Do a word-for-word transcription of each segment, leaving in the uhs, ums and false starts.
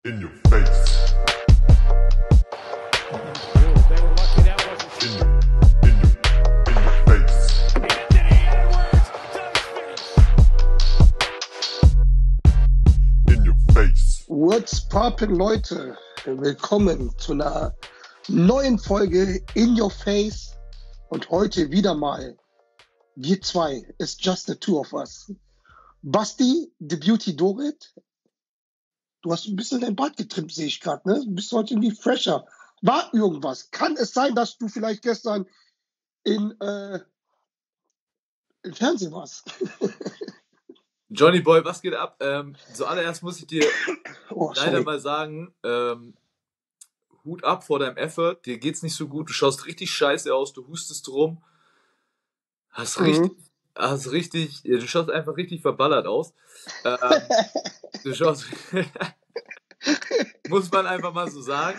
In your face. Oh, they were lucky that wasn't In your, in your, in your face. Anthony Edwards does finish. In your face. What's poppin', Leute? Willkommen zu einer neuen Folge In Your Face und heute wieder mal wir zwei. It's just the two of us. Basti, the Beauty Dorit. Du hast ein bisschen dein Bart getrimmt, sehe ich gerade, ne? Du bist heute irgendwie fresher. War irgendwas? Kann es sein, dass du vielleicht gestern in, äh, im Fernsehen warst? Johnny Boy, was geht ab? Ähm, zuallererst muss ich dir Oh, leider sorry. mal sagen, ähm, Hut ab vor deinem Effort, dir geht's nicht so gut, du schaust richtig scheiße aus, du hustest rum, hast richtig, Mhm. hast richtig, ja, du schaust einfach richtig verballert aus. Ähm, du schaust, muss man einfach mal so sagen.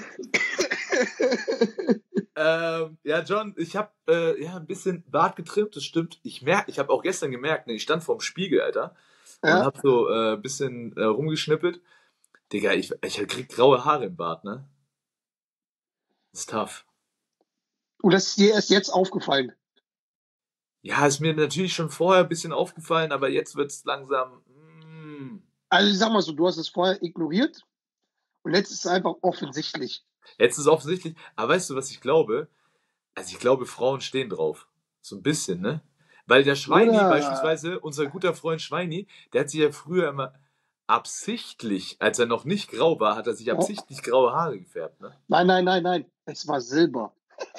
Ähm, ja, John, ich habe äh, ja, ein bisschen Bart getrimmt, das stimmt. Ich merk, ich habe auch gestern gemerkt, ne, ich stand vorm Spiegel, Alter, und Ja? hab so ein äh, bisschen äh, rumgeschnippelt. Digga, ich, ich krieg graue Haare im Bart, ne? Das ist tough. Und das ist dir erst jetzt aufgefallen. Ja, ist mir natürlich schon vorher ein bisschen aufgefallen, aber jetzt wird's langsam. Mm. Also ich sag mal so, du hast es vorher ignoriert und jetzt ist es einfach offensichtlich. Jetzt ist es offensichtlich. Aber weißt du, was ich glaube? Also ich glaube, Frauen stehen drauf. So ein bisschen, ne? Weil der Schweini, Oder? beispielsweise, unser guter Freund Schweini, der hat sich ja früher immer absichtlich, als er noch nicht grau war, hat er sich Ja. absichtlich graue Haare gefärbt, ne? Nein, nein, nein, nein. Es war Silber.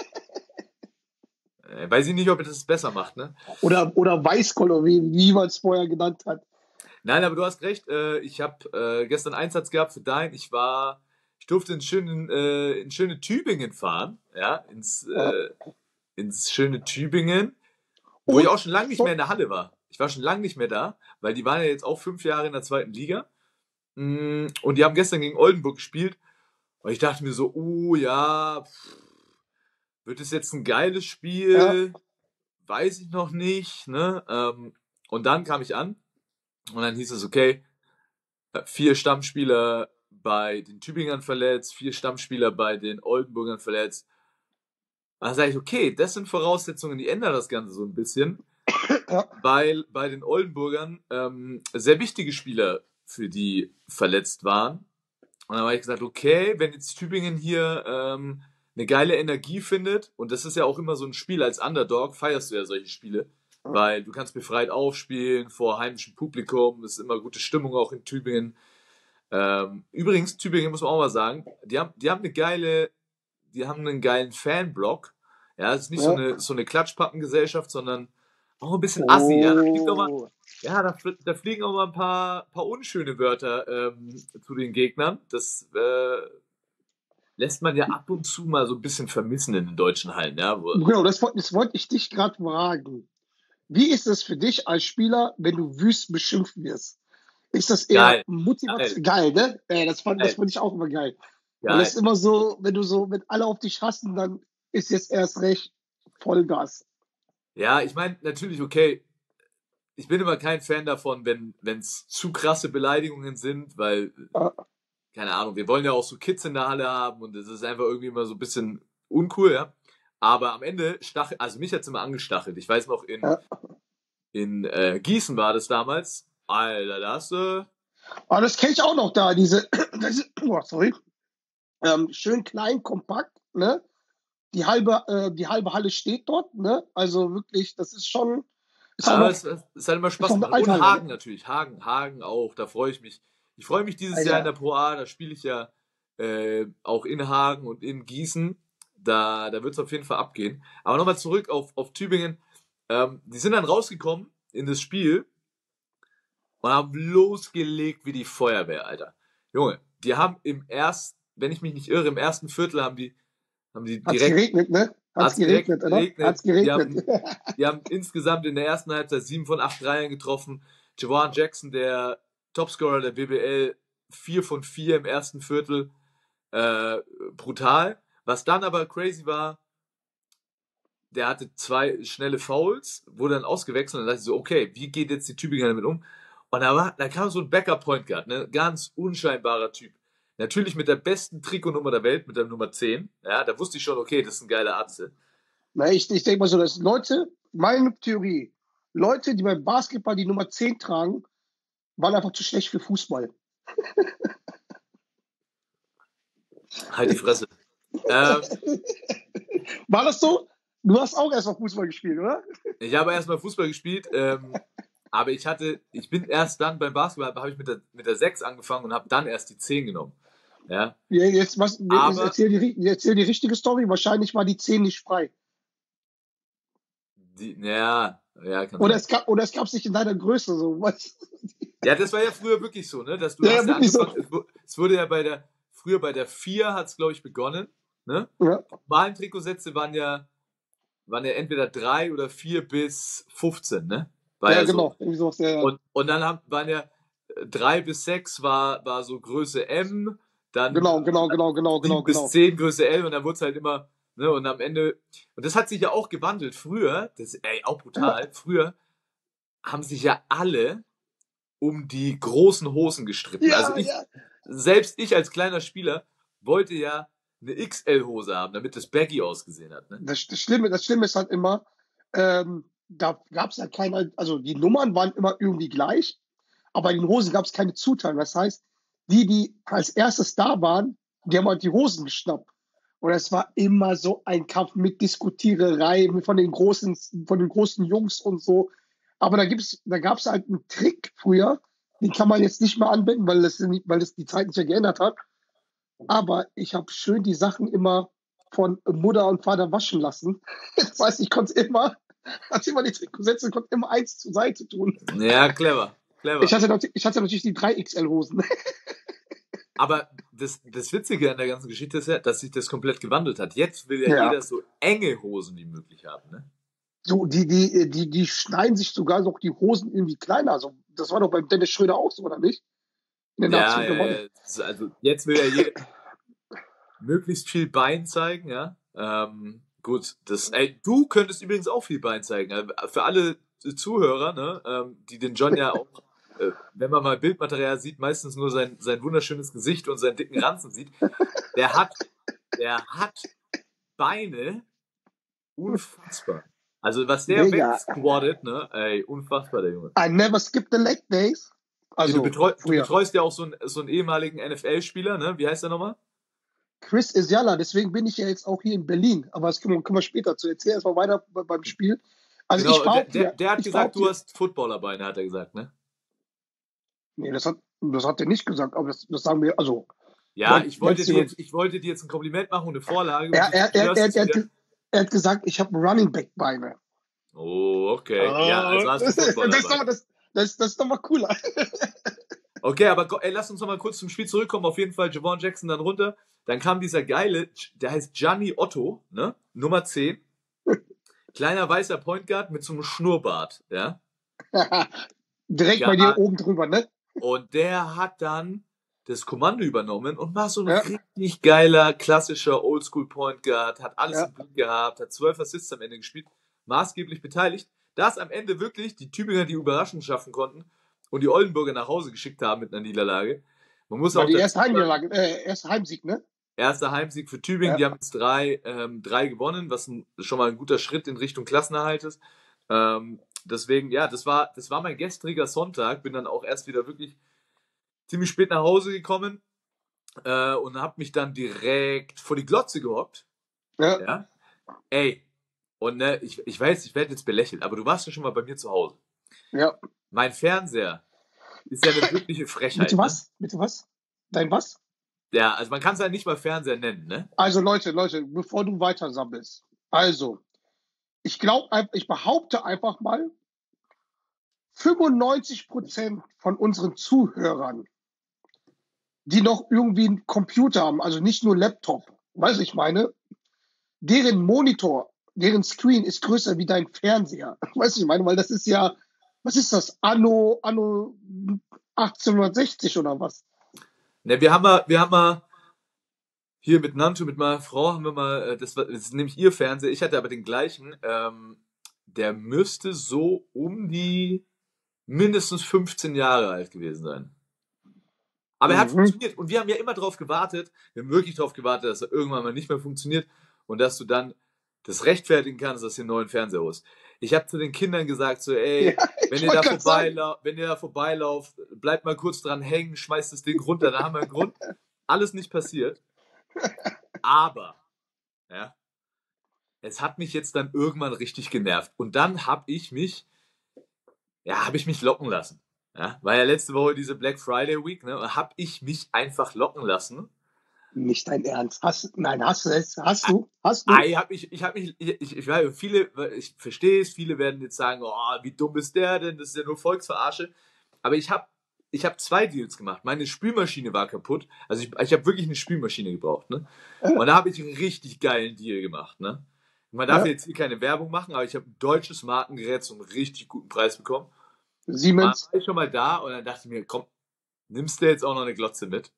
Äh, weiß ich nicht, ob er das besser macht, ne? Oder, oder Weißkolor, wie, wie man es vorher genannt hat. Nein, aber du hast recht. Äh, ich habe äh, gestern Einsatz gehabt für dein. Ich war, ich durfte in schönen, äh, in schöne Tübingen fahren, ja, ins, Ja. äh, ins schöne Tübingen, wo ich Und auch schon lange nicht mehr in der Halle war. Ich war schon lange nicht mehr da, weil die waren ja jetzt auch fünf Jahre in der zweiten Liga. Mm, Und die haben gestern gegen Oldenburg gespielt. Und ich dachte mir so, oh ja, pff, wird es jetzt ein geiles Spiel? Weiß ich noch nicht, ne? Ähm, und dann kam ich an und dann hieß es, okay, vier Stammspieler bei den Tübingern verletzt, vier Stammspieler bei den Oldenburgern verletzt. Dann sage ich, okay, das sind Voraussetzungen, die ändern das Ganze so ein bisschen, Ja. weil bei den Oldenburgern ähm, sehr wichtige Spieler für die verletzt waren. Und dann habe ich gesagt, okay, wenn jetzt Tübingen hier ähm, eine geile Energie findet, und das ist ja auch immer so ein Spiel als Underdog, feierst du ja solche Spiele, weil du kannst befreit aufspielen vor heimischem Publikum, es ist immer gute Stimmung auch in Tübingen. Ähm, übrigens, Tübingen muss man auch mal sagen, die haben, die haben eine geile, die haben einen geilen Fanblock. Ja, es ist nicht so Ja. eine, so eine Klatschpappengesellschaft, sondern auch ein bisschen assi. Ja, da fliegt auch mal, Oh. ja, da, fl- da fliegen auch mal ein paar, paar unschöne Wörter ähm, zu den Gegnern. Das äh, lässt man ja ab und zu mal so ein bisschen vermissen in den deutschen Hallen. Ja, wo, Genau, das, wollte- das wollte ich dich gerade fragen. Wie ist es für dich als Spieler, wenn du wüst beschimpft wirst? Ist das eher geil, Motivation? Geil, ne? Äh, das fand, das geil, fand ich auch immer geil. Weil geil. es immer so, wenn du so, wenn alle auf dich hassen, dann ist jetzt erst recht Vollgas. Ja, ich meine, natürlich, okay, ich bin immer kein Fan davon, wenn es zu krasse Beleidigungen sind, weil, Ja. keine Ahnung, wir wollen ja auch so Kids in der Halle haben und es ist einfach irgendwie immer so ein bisschen uncool, ja. Aber am Ende stachelt, also mich hat es immer angestachelt. Ich weiß noch, in, Ja. in äh, Gießen war das damals. Alter, da hast du. Aber das kenne ich auch noch da, diese, das ist, oh, sorry, ähm, schön klein, kompakt, ne? Die halbe, äh, die halbe Halle steht dort, ne? Also wirklich, das ist schon, ist auch Aber noch, es, es hat immer ist Spaß noch eine gemacht. Und alte Hagen Halle. natürlich. Hagen, Hagen auch, da freue ich mich. Ich freue mich dieses Jahr in Alter, der Pro A, da spiele ich ja äh, auch in Hagen und in Gießen. Da, da wird es auf jeden Fall abgehen. Aber nochmal zurück auf, auf Tübingen. Ähm, die sind dann rausgekommen in das Spiel und haben losgelegt wie die Feuerwehr, Alter. Junge, die haben im ersten, wenn ich mich nicht irre, im ersten Viertel haben die, haben die hat's direkt, geregnet, ne? Hat's hat's direkt geregnet, oder? geregnet. Hat's Die geregnet. haben, die haben insgesamt in der ersten Halbzeit sieben von acht Dreiern getroffen. Jawan Jackson, der Topscorer der B B L, vier von vier im ersten Viertel. Äh, brutal. Was dann aber crazy war, der hatte zwei schnelle Fouls, wurde dann ausgewechselt und dann dachte ich so, okay, wie geht jetzt die Tübinger damit um? Und da, war, da kam so ein Backup-Point Guard, ne? Ganz unscheinbarer Typ. Natürlich mit der besten Trikotnummer der Welt, mit der Nummer zehn. Ja, da wusste ich schon, okay, das ist ein geiler Atze. Na, ich, ich denke mal so, dass Leute, meine Theorie, Leute, die beim Basketball die Nummer zehn tragen, waren einfach zu schlecht für Fußball. Halt die Fresse. ähm, War das so? Du hast auch erst mal Fußball gespielt, oder? ich habe erstmal Fußball gespielt, ähm, aber ich hatte, ich bin erst dann beim Basketball, habe ich mit der, mit der sechs angefangen und habe dann erst die zehn genommen. Ja, Ja, Jetzt, was, jetzt Aber- erzähl, die, ri- erzähl die richtige Story. Wahrscheinlich war die zehn nicht frei. die, ja, ja, kann Oder sein. es gab oder es gab sich in deiner Größe so. Was? Ja, das war ja früher wirklich so, ne? Dass du Ja, hast ja, ja wirklich so. angefangen, es wu- es wurde ja bei der, früher bei der vier hat es, glaube ich, begonnen, ne? Ja, Normalen Trikotsätze waren ja, waren ja entweder drei oder vier bis fünfzehn, ne? War ja, ja so. genau. Irgendwie sowas, ja, ja. Und, und dann haben, waren ja äh, drei bis sechs war, war so Größe M, dann Genau, genau, genau, genau, sieben genau, bis genau. zehn Größe L und dann wurde es halt immer, ne, und am Ende, und das hat sich ja auch gewandelt. Früher, das ey, auch brutal, früher haben sich ja alle um die großen Hosen gestritten. Ja, also ich, ja. selbst ich als kleiner Spieler wollte ja eine X L-Hose haben, damit das baggy ausgesehen hat, ne? Das, das, Schlimme, das Schlimme ist halt immer, ähm, da gab es ja keine, also die Nummern waren immer irgendwie gleich, aber in den Hosen gab es keine Zuteilung. Das heißt, die, die als erstes da waren, die haben halt die Hosen geschnappt. Und es war immer so ein Kampf mit Diskutiererei von den großen, von den großen Jungs und so. Aber da gibt's, da gab es halt einen Trick früher, den kann man jetzt nicht mehr anwenden, weil das, nicht, weil das die Zeit nicht mehr geändert hat. Aber ich habe schön die Sachen immer von Mutter und Vater waschen lassen. Das heißt, ich konnte immer, hatte immer die Trikotsätze, konnte immer eins zur Seite tun. Ja, clever, clever. Ich hatte, nat- ich hatte natürlich die drei X L-Hosen. Aber das, das Witzige an der ganzen Geschichte ist ja, dass sich das komplett gewandelt hat. Jetzt will ja, Ja. jeder so enge Hosen wie möglich haben, ne? So, die, die, die, die schneiden sich sogar noch die Hosen irgendwie kleiner. Also, das war doch beim Dennis Schröder auch so, oder nicht? In der Ja, Nazi- ja, ja. Das- Also jetzt will ja jeder möglichst viel Bein zeigen, ja. Ähm, gut, das, ey, du könntest übrigens auch viel Bein zeigen. Also für alle Zuhörer, ne, ähm, die den John ja auch, äh, wenn man mal Bildmaterial sieht, meistens nur sein, sein wunderschönes Gesicht und seinen dicken Ranzen sieht. Der hat, der hat Beine unfassbar. Also was der Mega. wegsquattet, ne, ey, unfassbar, der Junge. I never skip the leg days. Also, du, betreu, du früher. betreust ja auch so einen, so einen ehemaligen N F L-Spieler, ne? Wie heißt der nochmal? Chris Isiala, deswegen bin ich ja jetzt auch hier in Berlin. Aber das können wir, können wir später zu erzählen. Erstmal weiter be- beim Spiel. Also Genau, ich der, behaupte, der, der hat ich gesagt, du behaupte- hast Footballerbeine, hat er gesagt, ne? Nee, das hat, das hat er nicht gesagt, aber das, das sagen wir, also. Ja, Ja, ich wollte, jetzt dir die- jetzt, ich wollte dir jetzt ein Kompliment machen und eine Vorlage. Er, und er, du er, hörst er, es er, hat, wieder. ge- er hat gesagt, ich habe Running Back Beine. Oh, okay. Ja, also hast du das, ist doch, Footballerbeine. das, das, das ist doch mal cooler. Okay, aber ko- ey, lass uns noch mal kurz zum Spiel zurückkommen. Auf jeden Fall Javon Jackson dann runter. Dann kam dieser geile, der heißt Gianni Otto, ne? Nummer zehn. Kleiner weißer Point Guard mit so einem Schnurrbart, ja? Direkt Ja. bei dir oben drüber, ne? Und der hat dann das Kommando übernommen und war so ein Ja. richtig geiler, klassischer Oldschool Point Guard, hat alles Ja. im Blick gehabt, hat zwölf Assists am Ende gespielt, maßgeblich beteiligt, dass am Ende wirklich die Tübinger die Überraschung schaffen konnten und die Oldenburger nach Hause geschickt haben mit einer Niederlage. Man muss War auch die dazu erste sagen, Heimniederlage, äh, erste Heimsieg, ne? erster Heimsieg für Tübingen, Ja. die haben jetzt drei, ähm, drei gewonnen, was ein, schon mal ein guter Schritt in Richtung Klassenerhalt ist. Ähm, deswegen, ja, das war, das war mein gestriger Sonntag, bin dann auch erst wieder wirklich ziemlich spät nach Hause gekommen äh, und habe mich dann direkt vor die Glotze gehockt. Ja. Ja? Ey, und ne, ich, ich weiß, ich werde jetzt belächelt, aber du warst ja schon mal bei mir zu Hause. Ja. Mein Fernseher ist ja eine wirkliche Frechheit. Bitte was? Bitte was? Dein was? Ne? Ja, also man kann es ja nicht mal Fernseher nennen, ne? Also Leute, Leute, bevor du weiter sammelst. Also, ich glaube, ich behaupte einfach mal, fünfundneunzig Prozent von unseren Zuhörern, die noch irgendwie einen Computer haben, also nicht nur Laptop, weiß ich meine, deren Monitor, deren Screen ist größer wie dein Fernseher. Weißt du, ich meine, weil das ist ja, was ist das? Anno, Anno achtzehnhundertsechzig oder was? Ne, wir haben mal, wir haben mal hier mit Nanto, mit meiner Frau, haben wir mal, äh, das, war, das ist nämlich ihr Fernseher, ich hatte aber den gleichen, ähm, der müsste so um die mindestens fünfzehn Jahre alt gewesen sein. Aber er hat Mhm. funktioniert. Und wir haben ja immer darauf gewartet, wir haben wirklich darauf gewartet, dass er irgendwann mal nicht mehr funktioniert und dass du dann das rechtfertigen kannst, dass du einen neuen Fernseher holst. Ich habe zu den Kindern gesagt, so, ey, Ja, wenn ich ihr, da wollte gerade sagen. vorbeilau wenn ihr da vorbeilauft, bleibt mal kurz dran hängen, schmeißt das Ding runter, da haben wir einen Grund. Alles nicht passiert. Aber, ja, es hat mich jetzt dann irgendwann richtig genervt. Und dann habe ich mich, ja, habe ich mich locken lassen. Ja, war ja letzte Woche diese Black Friday Week, ne? Habe ich mich einfach locken lassen. Nicht dein Ernst. Hast, nein, hast du es? Hast du? Hast du? Ah, ich habe mich, ich habe mich, ich, ich, ich weiß, viele, ich verstehe es, viele werden jetzt sagen, oh, wie dumm ist der denn? Das ist ja nur Volksverarsche. Aber ich habe, ich habe zwei Deals gemacht. Meine Spülmaschine war kaputt. Also ich, ich habe wirklich eine Spülmaschine gebraucht, ne? Und da habe ich einen richtig geilen Deal gemacht, ne? Man darf Ja. jetzt hier keine Werbung machen, aber ich habe ein deutsches Markengerät zu einem richtig guten Preis bekommen. Dann Siemens. war ich schon mal da und dann dachte ich mir, komm, nimmst du jetzt auch noch eine Glotze mit?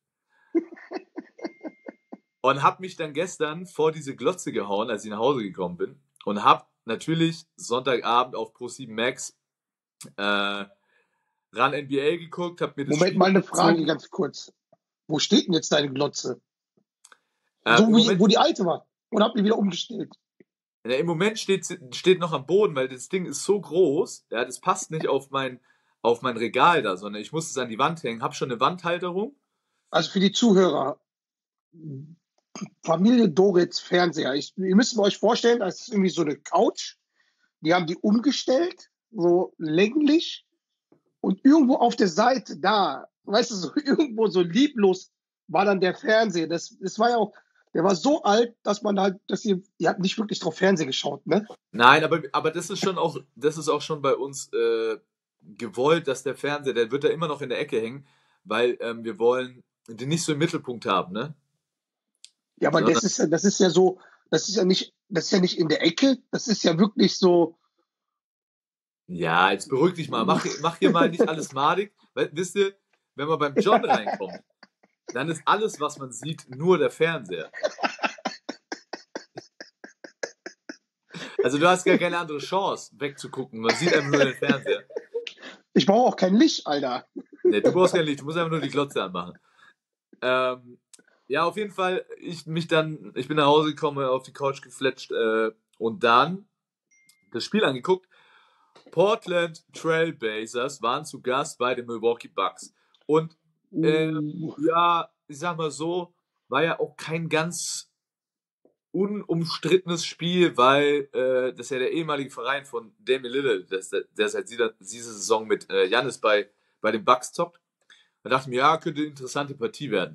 Und hab mich dann gestern vor diese Glotze gehauen, als ich nach Hause gekommen bin. Und hab natürlich Sonntagabend auf Pro sieben Max äh, ran N B A geguckt, hab mir das Moment Spiel mal eine Frage angezogen. ganz kurz. Wo steht denn jetzt deine Glotze? Äh, so im, wie, Moment, wo die alte war. Und habt ihr wieder umgestellt. ja, Im Moment steht, steht noch am Boden, weil das Ding ist so groß, ja, das passt nicht auf mein, auf mein Regal da, sondern ich muss es an die Wand hängen. Hab schon eine Wandhalterung. Also für die Zuhörer. Familie Doritz Fernseher. Ich, ihr müsst euch vorstellen, das ist irgendwie so eine Couch. Die haben die umgestellt, so länglich. Und irgendwo auf der Seite da, weißt du, so irgendwo so lieblos war dann der Fernseher. Das, das war ja auch, der war so alt, dass man halt, dass ihr, ihr habt nicht wirklich drauf Fernsehen geschaut, ne? Nein, aber, aber das ist schon auch, das ist auch schon bei uns äh, gewollt, dass der Fernseher, der wird da immer noch in der Ecke hängen, weil ähm, wir wollen den nicht so im Mittelpunkt haben, ne? Ja, aber Sondern- das ist ja, das ist ja so, das ist ja nicht, das ist ja nicht in der Ecke, das ist ja wirklich so, Ja, jetzt beruhig dich mal. Mach, mach hier mal nicht alles madig. Weil, wisst ihr, wenn man beim John reinkommt, dann ist alles, was man sieht, nur der Fernseher. Also du hast gar keine andere Chance, wegzugucken. Man sieht einfach nur den Fernseher. ich brauche auch kein Licht, Alter. Nee, du brauchst kein Licht, du musst einfach nur die Glotze anmachen. Ähm, ja, auf jeden Fall, ich mich dann, ich bin nach Hause gekommen, auf die Couch gefletscht äh, und dann das Spiel angeguckt. Portland Trailblazers waren zu Gast bei den Milwaukee Bucks. Und Uh, ja, ich sag mal so, war ja auch kein ganz unumstrittenes Spiel, weil äh, das ist ja der ehemalige Verein von Damian Lillard, der, der seit dieser, dieser Saison mit äh, Giannis bei, bei den Bucks zockt. Da dachte ich mir, ja, könnte eine interessante Partie werden.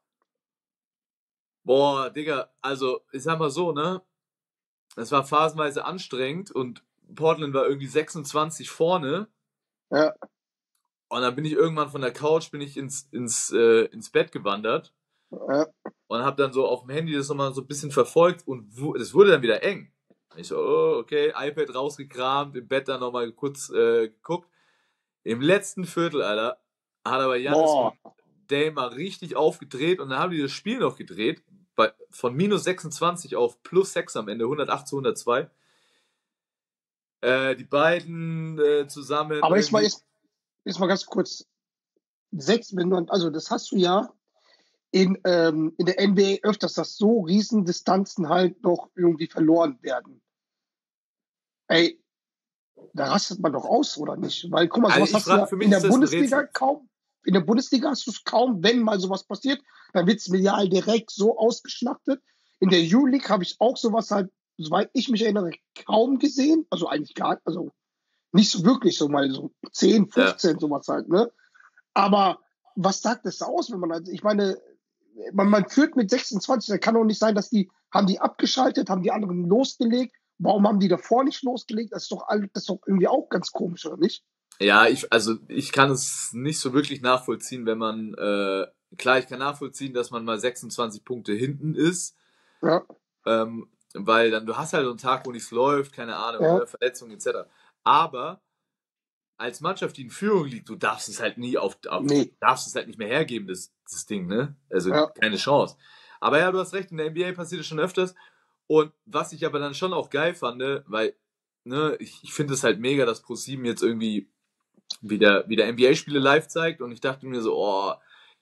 Boah, Digga, also ich sag mal so, ne, es war phasenweise anstrengend und Portland war irgendwie sechsundzwanzig vorne. ja, Und dann bin ich irgendwann von der Couch, bin ich ins, ins, äh, ins Bett gewandert ja. und habe dann so auf dem Handy das nochmal so ein bisschen verfolgt und es wurde dann wieder eng. Ich so, oh, okay, iPad rausgekramt, im Bett dann nochmal kurz äh, geguckt. Im letzten Viertel, Alter, hat aber Giannis Boah. und Dame mal richtig aufgedreht und dann haben die das Spiel noch gedreht, bei, von minus sechsundzwanzig auf plus sechs am Ende, hundertacht zu hundertzwei. Äh, die beiden äh, zusammen. Aber jetzt mal, irgendwie- jetzt, jetzt mal ganz kurz. Sechs, wenn du, also das hast du ja in, ähm, in der N B A öfters, dass so Riesendistanzen halt noch irgendwie verloren werden. Ey, da rastet man doch aus, oder nicht? Weil, guck mal, Also sowas ich hast frag- du ja für mich in der ist das ein Bundesliga Rätsel. kaum. In der Bundesliga hast du es kaum, wenn mal sowas passiert, dann wird es medial direkt so ausgeschlachtet. In der Euroleague habe ich auch sowas halt, soweit ich mich erinnere, kaum gesehen. Also eigentlich gar, also nicht so wirklich, so mal so zehn, fünfzehn, sowas halt, ne? Aber was sagt das aus, wenn man, also ich meine, man, man führt mit sechsundzwanzig, da kann doch nicht sein, dass die, haben die abgeschaltet, haben die anderen losgelegt. Warum haben die davor nicht losgelegt? Das ist doch, all- das ist doch irgendwie auch ganz komisch, oder nicht? Ja, ich, also ich kann es nicht so wirklich nachvollziehen, wenn man, äh, klar, ich kann nachvollziehen, dass man mal sechsundzwanzig Punkte hinten ist, Ja, ähm, weil dann, du hast halt so einen Tag, wo nichts läuft, keine Ahnung, Ja. ne, Verletzungen et cetera. Aber als Mannschaft, die in Führung liegt, du darfst es halt nie auf, auf Nee. darfst es halt nicht mehr hergeben, das, das Ding, ne? Also Ja. keine Chance. Aber ja, du hast recht, in der N B A passiert es schon öfters. Und was ich aber dann schon auch geil fand, weil, ne, ich, ich finde es halt mega, dass Pro sieben jetzt irgendwie wieder, wieder N B A-Spiele live zeigt und ich dachte mir so, oh,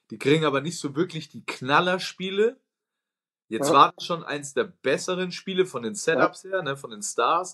Die kriegen aber nicht so wirklich die Knallerspiele. Jetzt Ja. war das schon eins der besseren Spiele von den Setups her, ne, von den Stars.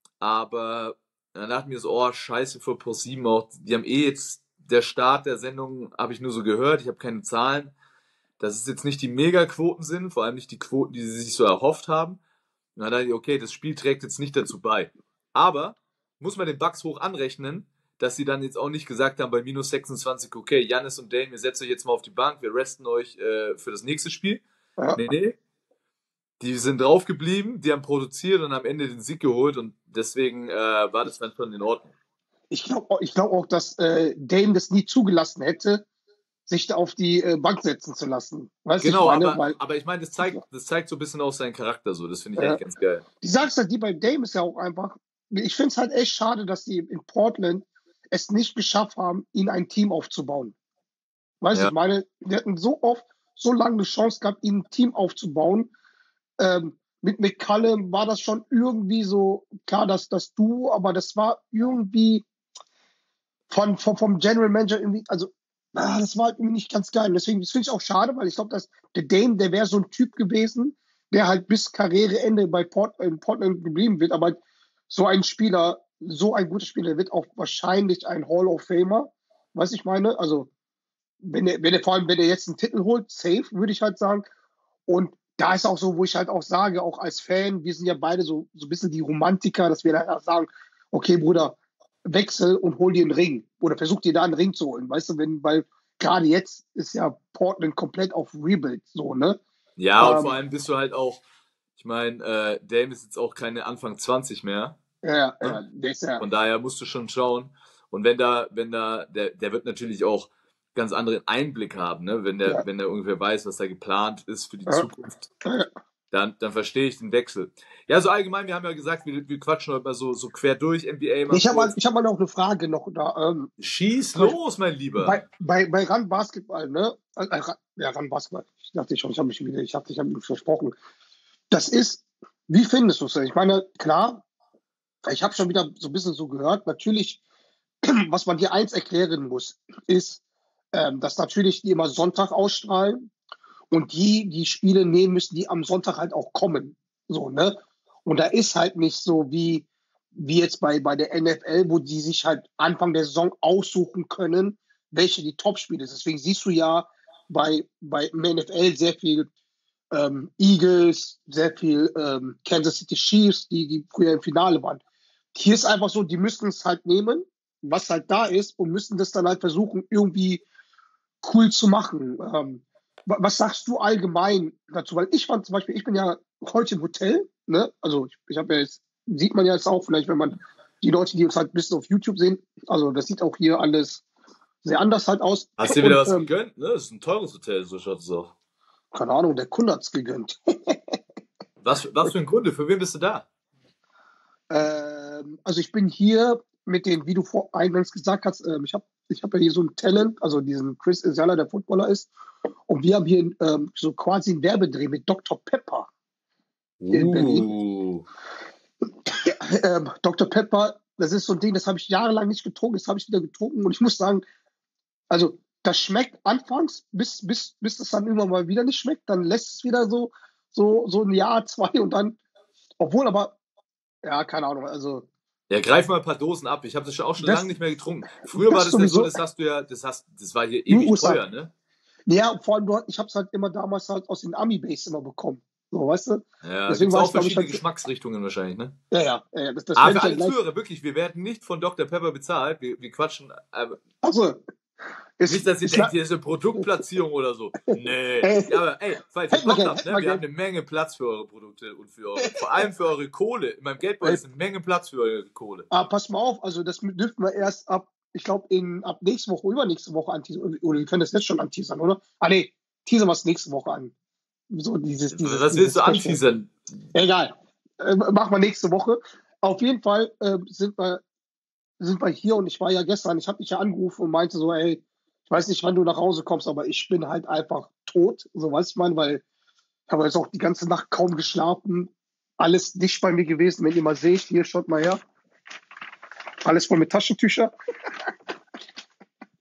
Aber dann dachte ich mir so, oh, scheiße für ProSieben auch. Die haben eh jetzt, der Start der Sendung habe ich nur so gehört, ich habe keine Zahlen. Dass es jetzt nicht die Megaquoten sind, vor allem nicht die Quoten, die sie sich so erhofft haben. Und dann dachte ich, okay, das Spiel trägt jetzt nicht dazu bei. Aber muss man den Bucks hoch anrechnen, dass sie dann jetzt auch nicht gesagt haben bei minus sechsundzwanzig, okay, Giannis und Dame, ihr setzt euch jetzt mal auf die Bank, wir resten euch äh, für das nächste Spiel. Ja. Nee, nee. Die sind drauf geblieben, die haben produziert und am Ende den Sieg geholt und deswegen äh, war das dann schon in Ordnung. Ich glaube ich glaub auch, dass äh, Dame das nie zugelassen hätte, sich da auf die äh, Bank setzen zu lassen. Weißt du, Genau, ich meine, aber, weil, aber ich meine, das zeigt, das zeigt so ein bisschen auch seinen Charakter so, das finde ich Ja. echt ganz geil. die Sache halt, die bei Dame ist ja auch einfach, ich finde es halt echt schade, dass die in Portland es nicht geschafft haben, ihnen ein Team aufzubauen. Weißt du, Ja. ich meine, die hatten so oft, so lange eine Chance gehabt, ihnen ein Team aufzubauen. Ähm, mit McCallum war das schon irgendwie so, klar, dass das Duo, aber das war irgendwie von, von, vom General Manager irgendwie, also ah, das war halt irgendwie nicht ganz geil. Und deswegen, das finde ich auch schade, weil ich glaube, dass der Dame, der wäre so ein Typ gewesen, der halt bis Karriereende bei Port, in Portland geblieben wird. Aber so ein Spieler, so ein guter Spieler, wird auch wahrscheinlich ein Hall of Famer. Weißt du, ich meine? Also, wenn er, wenn er vor allem, wenn er jetzt einen Titel holt, safe, würde ich halt sagen. Und da ist auch so, wo ich halt auch sage, auch als Fan, wir sind ja beide so, so ein bisschen die Romantiker, dass wir dann sagen, okay, Bruder, wechsel und hol dir einen Ring. Oder versuch dir da einen Ring zu holen. Weißt du, wenn, weil gerade jetzt ist ja Portland komplett auf Rebuild, so, ne? Ja, und Ähm, vor allem bist du halt auch, ich meine, äh, Dame ist jetzt auch keine Anfang zwanzig mehr. Ja, ja, der ist ja, Von daher musst du schon schauen. Und wenn da, wenn da, der, der wird natürlich auch ganz anderen Einblick haben, ne? Wenn der, Ja. wenn der ungefähr weiß, was da geplant ist für die Ja. Zukunft, Ja. dann, dann verstehe ich den Wechsel. Ja, so allgemein, wir haben ja gesagt, wir, wir quatschen heute mal so, so quer durch, N B A. mal ich habe mal, kurz. ich hab mal noch eine Frage noch da. Ähm, Schieß los, mein Lieber. bei, bei, bei Run Basketball, ne? Äh, äh, ja, Run Basketball. Ich dachte schon, ich habe mich wieder, ich dachte, ich habe mich versprochen. Das ist, wie findest du es denn? Ich meine, klar, ich habe schon wieder so ein bisschen so gehört, natürlich, was man dir eins erklären muss, ist, ähm, dass natürlich die immer Sonntag ausstrahlen und die, die Spiele nehmen müssen, die am Sonntag halt auch kommen. So, ne? Und da ist halt nicht so wie, wie jetzt bei, bei der N F L, wo die sich halt Anfang der Saison aussuchen können, welche die Top-Spiele sind. Deswegen siehst du ja bei, bei im N F L sehr viel ähm, Eagles, sehr viel ähm, Kansas City Chiefs, die, die früher im Finale waren. Hier ist einfach so, die müssen es halt nehmen, was halt da ist, und müssen das dann halt versuchen, irgendwie cool zu machen. Ähm, wa- was sagst du allgemein dazu? Weil ich fand zum Beispiel, ich bin ja heute im Hotel, ne? Also ich, ich habe ja jetzt, sieht man ja jetzt auch vielleicht, wenn man die Leute, die uns halt ein bisschen auf YouTube sehen, also das sieht auch hier alles sehr anders halt aus. Hast du dir wieder Und, was ähm, gegönnt? Ne? Das ist ein teures Hotel, so schaut es auch. keine Ahnung, der Kunde hat's gegönnt. Was, was für ein Kunde? Für wen bist du da? Ähm, also ich bin hier mit den, wie du vor eingangs gesagt hast, ähm, ich habe ich hab ja hier so ein Talent, also diesen Chris Isala, der Footballer ist, und wir haben hier ähm, so quasi einen Werbedreh mit Doktor Pepper. In Berlin. Uh. Ähm, Doktor Pepper, das ist so ein Ding, das habe ich jahrelang nicht getrunken, das habe ich wieder getrunken, und ich muss sagen, also das schmeckt anfangs, bis, bis, bis das dann irgendwann mal wieder nicht schmeckt, dann lässt es wieder so, so, so ein Jahr, zwei, und dann, obwohl aber, ja, keine Ahnung, also Ja, greif mal ein paar Dosen ab. Ich habe das schon auch schon Das- lange nicht mehr getrunken. Früher das war das ja so, sowieso. das hast du ja, das hast, das war hier In den ewig U S A. teuer, ne? ja, vor allem dort, ich habe es halt immer damals halt aus den Ami-Base immer bekommen. So, weißt du? Ja, Deswegen gibt's war auch ich, glaub ich, verschiedene halt- Geschmacksrichtungen wahrscheinlich, ne? Ja, ja, ja, das, das Aber werde für ich ja alle gleich. Zuhörer, wirklich, wir werden nicht von Doktor Pepper bezahlt. Wir, wir quatschen, äh, Also, ist, nicht, dass ihr ist denkt, hier ist eine Produktplatzierung oder so. Nee. Ja, aber ey, falls ihr Hätten wir Bock gern, habt, hätten ne? wir Wir gern. haben eine Menge Platz für eure Produkte und für eure, vor allem für eure Kohle. In meinem Geldbeutel ist eine Menge Platz für eure Kohle. Ah, pass mal auf, also das dürften wir erst ab, ich glaube, in ab nächste Woche, übernächste Woche anteasern. Oder wir können das jetzt schon anteasern, oder? Ah, nee, teasern wir es nächste Woche an. So dieses, dieses, Was willst du dieses- anteasern? Egal. Äh, machen wir nächste Woche. Auf jeden Fall äh, sind, wir, sind wir hier, und ich war ja gestern, ich habe dich ja angerufen und meinte so, ey, ich weiß nicht, wann du nach Hause kommst, aber ich bin halt einfach tot. So, weißt du, ich meine, weil ich habe jetzt auch die ganze Nacht kaum geschlafen. Alles dicht bei mir gewesen. Wenn ihr mal seht, hier, schaut mal her. Alles voll mit Taschentücher.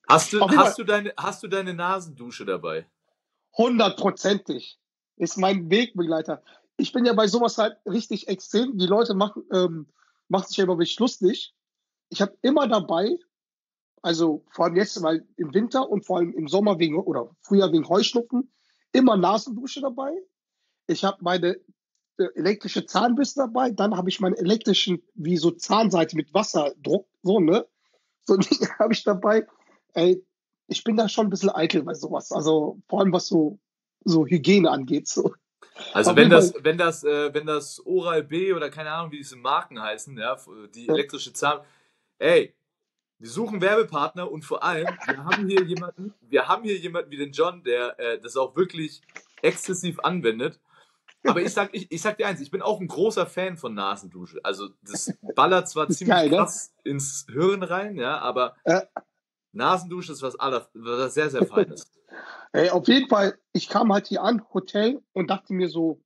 Hast du, Auf jeden hast Fall du deine, hast du deine Nasendusche dabei? hundertprozentig ist mein Wegbegleiter. Ich bin ja bei sowas halt richtig extrem. Die Leute machen, ähm, machen sich ja über mich lustig. Ich habe immer dabei, also vor allem jetzt, weil im Winter und vor allem im Sommer wegen oder Frühjahr wegen Heuschnupfen, immer Nasendusche dabei. Ich habe meine äh, elektrische Zahnbürste dabei, dann habe ich meinen elektrischen, wie so Zahnseite mit Wasserdruck, so, ne? So ein Ding habe ich dabei. Ey, ich bin da schon ein bisschen eitel bei sowas. Also vor allem was so, so Hygiene angeht. So. Also Auf wenn jeden das, Fall, wenn das, äh, wenn das Oral-B oder keine Ahnung, wie diese Marken heißen, ja, die ja, elektrische Zahn, ey, wir suchen Werbepartner und vor allem, wir haben hier jemanden, wir haben hier jemanden wie den John, der äh, das auch wirklich exzessiv anwendet. Aber ich sag, ich, ich sag dir eins, ich bin auch ein großer Fan von Nasendusche. Also das ballert zwar ist ziemlich geil, ne? krass ins Hirn rein, ja, aber Äh, Nasendusche ist was, aller, was sehr, sehr Feines. ey, auf jeden Fall, ich kam halt hier an, Hotel, und dachte mir so,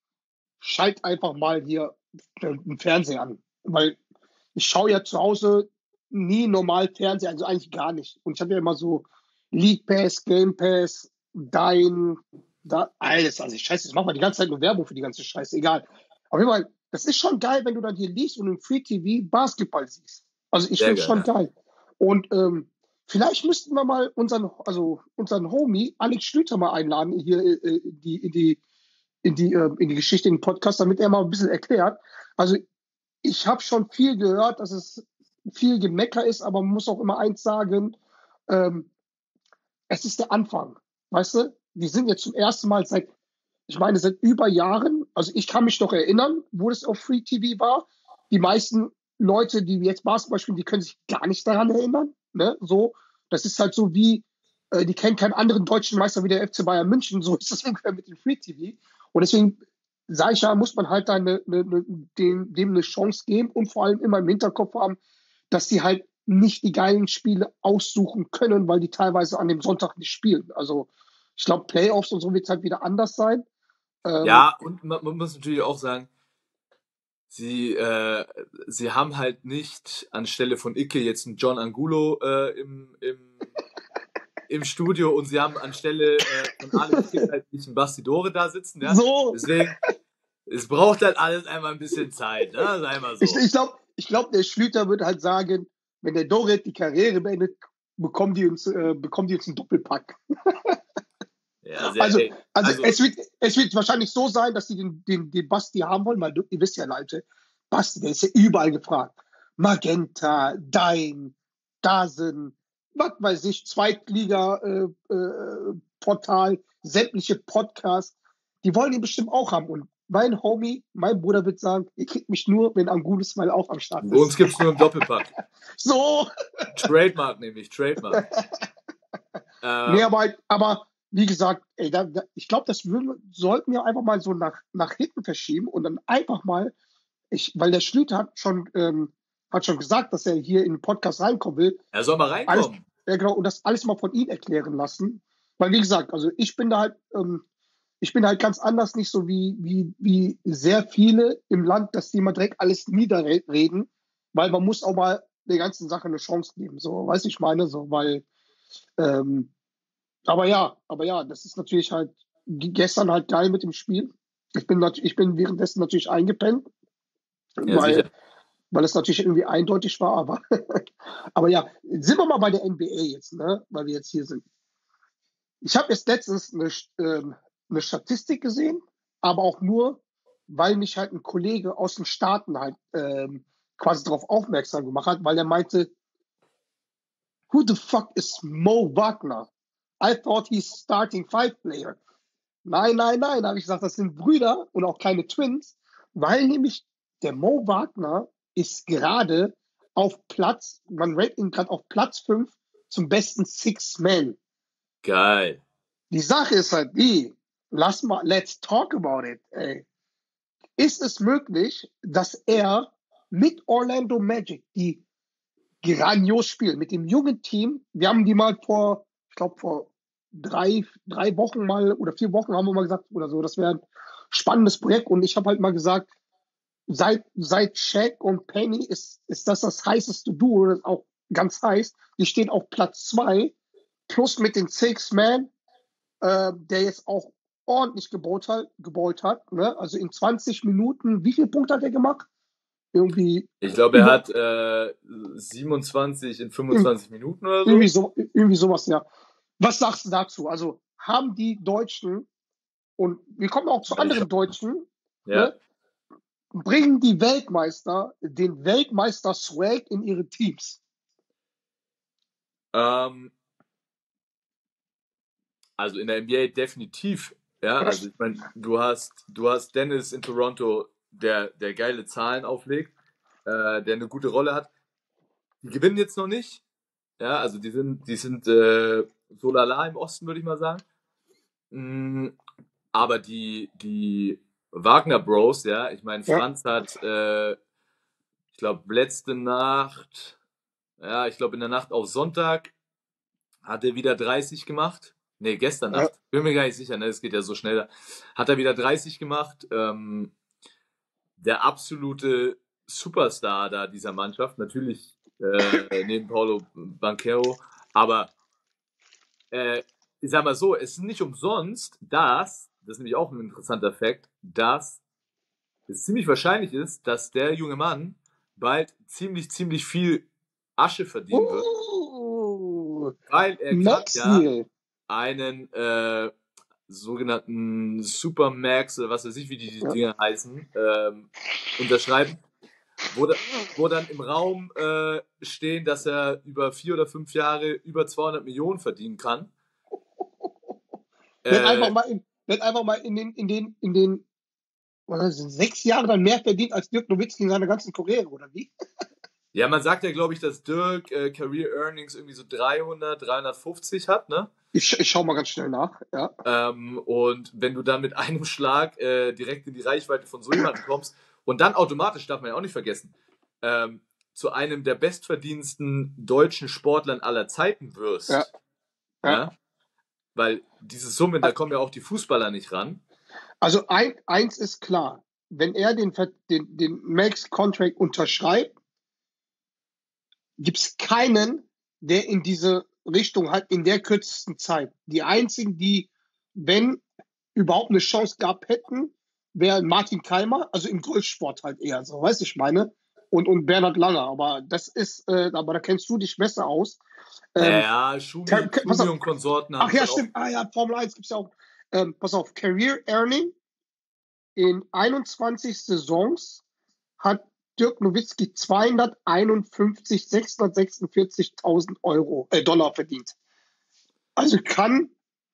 schalt einfach mal hier äh, den Fernseher an. Weil ich schaue ja zu Hause nie normal Fernseher, also eigentlich gar nicht. Und ich habe ja immer so League Pass, Game Pass, Dein, da, alles. Also ich scheiße, ich mache mal die ganze Zeit nur Werbung für die ganze Scheiße, egal. Auf jeden Fall, das ist schon geil, wenn du dann hier liest und im Free T V Basketball siehst. Also ich Sehr finde es geil, schon ja. geil. Und ähm, vielleicht müssten wir mal unseren, also unseren Homie Alex Schlüter mal einladen hier äh, in die, in die, in die, äh, in die Geschichte, in den Podcast, damit er mal ein bisschen erklärt. Also ich habe schon viel gehört, dass es viel Gemecker ist, aber man muss auch immer eins sagen, ähm, es ist der Anfang, weißt du? Wir sind jetzt zum ersten Mal seit, ich meine, seit über Jahren, also ich kann mich noch erinnern, wo das auf Free T V war. Die meisten Leute, die jetzt Basketball spielen, die können sich gar nicht daran erinnern. Ne? So, das ist halt so wie, äh, die kennen keinen anderen deutschen Meister wie der F C Bayern München, so ist das ungefähr mit dem Free T V. Und deswegen, sage ich ja, muss man halt da eine, eine, eine, dem, dem eine Chance geben und vor allem immer im Hinterkopf haben, dass die halt nicht die geilen Spiele aussuchen können, weil die teilweise an dem Sonntag nicht spielen. Also ich glaube, Playoffs und so wird es halt wieder anders sein. Ähm, Ja, und man, man muss natürlich auch sagen, sie, äh, sie haben halt nicht anstelle von Icke jetzt einen John Angulo äh, im, im, im Studio und sie haben anstelle äh, von Alex Kidd halt nicht einen Bastidore da sitzen. Ja? So, Deswegen, es braucht halt alles einmal ein bisschen Zeit, ne? Sei mal so. ich, ich glaube, ich glaub, der Schlüter wird halt sagen, wenn der Doret die Karriere beendet, bekommen die uns, äh, bekommen die uns einen Doppelpack. Ja, sehr, Also, ey, also, also es, wird, es wird wahrscheinlich so sein, dass die den, den, den Basti haben wollen, weil du, ihr wisst ja, Leute, Basti, der ist ja überall gefragt. Magenta, Dein, Dasen, was weiß ich, Zweitliga-Portal, sämtliche Podcasts, die wollen ihn bestimmt auch haben. Und mein Homie, mein Bruder wird sagen, ihr kriegt mich nur, wenn Angulis mal auch am Start bei uns ist. gibt es nur einen Doppelpack. So, Trademark nämlich, Trademark. Ähm, nee, aber, halt- aber wie gesagt, ey, da, da, ich glaube, das würden, sollten wir einfach mal so nach, nach hinten verschieben und dann einfach mal, ich, weil der Schlüter hat schon, ähm, hat schon gesagt, dass er hier in den Podcast reinkommen will, er soll mal alles, reinkommen. ja, genau, und das alles mal von ihm erklären lassen. Weil, wie gesagt, also ich bin da halt, ähm, ich bin halt ganz anders, nicht so wie, wie, wie sehr viele im Land, dass die mal direkt alles niederreden, weil man muss auch mal der ganzen Sache eine Chance geben. So, weiß ich meine, so, weil, ähm, aber ja, aber ja, das ist natürlich halt g- gestern halt geil mit dem Spiel. Ich bin, nat- ich bin währenddessen natürlich eingepennt, Ja, weil, sicher. weil es natürlich irgendwie eindeutig war, aber, aber ja, sind wir mal bei der N B A jetzt, ne? Weil wir jetzt hier sind. Ich habe jetzt letztens eine, ähm, eine Statistik gesehen, aber auch nur, weil mich halt ein Kollege aus den Staaten halt ähm, quasi darauf aufmerksam gemacht hat, weil er meinte, who the fuck is Mo Wagner? I thought he's starting five player. Nein, nein, nein, habe ich gesagt, das sind Brüder und auch keine Twins, weil nämlich der Mo Wagner ist gerade auf Platz, man rankt ihn gerade auf Platz fünf zum besten Six-Man. Geil. Die Sache ist halt die, lass mal, let's talk about it, ey. Ist es möglich, dass er mit Orlando Magic, die grandios spielen, mit dem jungen Team, wir haben die mal vor, ich glaube vor drei, drei Wochen mal oder vier Wochen haben wir mal gesagt oder so, das wäre ein spannendes Projekt und ich habe halt mal gesagt, seit, seit Shaq und Penny ist, ist das das heißeste Duo, das auch ganz heiß. Die stehen auf Platz zwei, plus mit den Six Man, äh, der jetzt auch ordentlich gebaut hat. Gebaut hat ne? Also in zwanzig Minuten, wie viele Punkte hat er gemacht? Irgendwie. Ich glaube, er hat äh, siebenundzwanzig in fünfundzwanzig Minuten oder so. Irgendwie, so. irgendwie sowas, ja. Was sagst du dazu? Also haben die Deutschen, und wir kommen auch zu anderen Deutschen, Ja. ne? Bringen die Weltmeister den Weltmeister-Swag in ihre Teams? Ähm, also in der N B A definitiv. Ja, also ich meine, du hast, du hast Dennis in Toronto, der, der geile Zahlen auflegt, äh, der eine gute Rolle hat. Die gewinnen jetzt noch nicht. Ja, also die sind, die sind äh, so lala im Osten, würde ich mal sagen. Mm, aber die, die Wagner Bros, ja, ich meine, Ja. Franz hat, äh, ich glaube, letzte Nacht, ja, ich glaube, in der Nacht auf Sonntag hat er wieder dreißig gemacht. Nee, gestern Ja. Nacht. Bin mir gar nicht sicher, ne? Es geht ja so schnell. Hat er wieder dreißig gemacht. Ähm, der absolute Superstar da dieser Mannschaft. Natürlich äh, neben Paulo Banchero. Aber äh, ich sag mal so, es ist nicht umsonst, dass, das ist nämlich auch ein interessanter Fakt, dass es ziemlich wahrscheinlich ist, dass der junge Mann bald ziemlich, ziemlich viel Asche verdienen wird. Uh, Weil er kann Max ja Deal. einen äh, sogenannten Supermax oder was weiß ich, wie die, die Ja. Dinge heißen, ähm, unterschreiben, wo, da, wo dann im Raum äh, stehen, dass er über vier oder fünf Jahre über zweihundert Millionen verdienen kann. Wenn Äh, einfach mal in, wenn einfach mal in den, in den, in den was ist das, sechs Jahren dann mehr verdient als Dirk Nowitzki in seiner ganzen Karriere, oder wie? ja, man sagt ja, glaube ich, dass Dirk äh, Career Earnings irgendwie so dreihundert, dreihundertfünfzig hat, ne? Ich, ich schau mal ganz schnell nach, ja. Ähm, und wenn du dann mit einem Schlag äh, direkt in die Reichweite von so jemandem kommst und dann automatisch, darf man ja auch nicht vergessen, ähm, zu einem der bestverdiensten deutschen Sportlern aller Zeiten wirst. Ja. Ja. Ja. Weil diese Summen, da kommen ja auch die Fußballer nicht ran. Also ein, eins ist klar, wenn er den, Ver- den, den Max-Contract unterschreibt, gibt es keinen, der in diese Richtung hat, in der kürzesten Zeit. Die einzigen, die, wenn überhaupt eine Chance gehabt hätten, wären Martin Keimer, also im Golfsport halt eher so, weißt du, ich meine, und, und Bernhard Langer, aber das ist, äh, aber da kennst du dich besser aus. Ähm, ja, Schumi, Ka- Ka- pass Schumi auf. und Konsorten haben Ach ja, es auch. stimmt. Ah ja, Formel eins gibt es ja auch. Ähm, pass auf, Career Earning in einundzwanzig Saisons hat Dirk Nowitzki zweihunderteinundfünfzig, sechshundertsechsundvierzigtausend Euro, äh, Dollar verdient. Also kann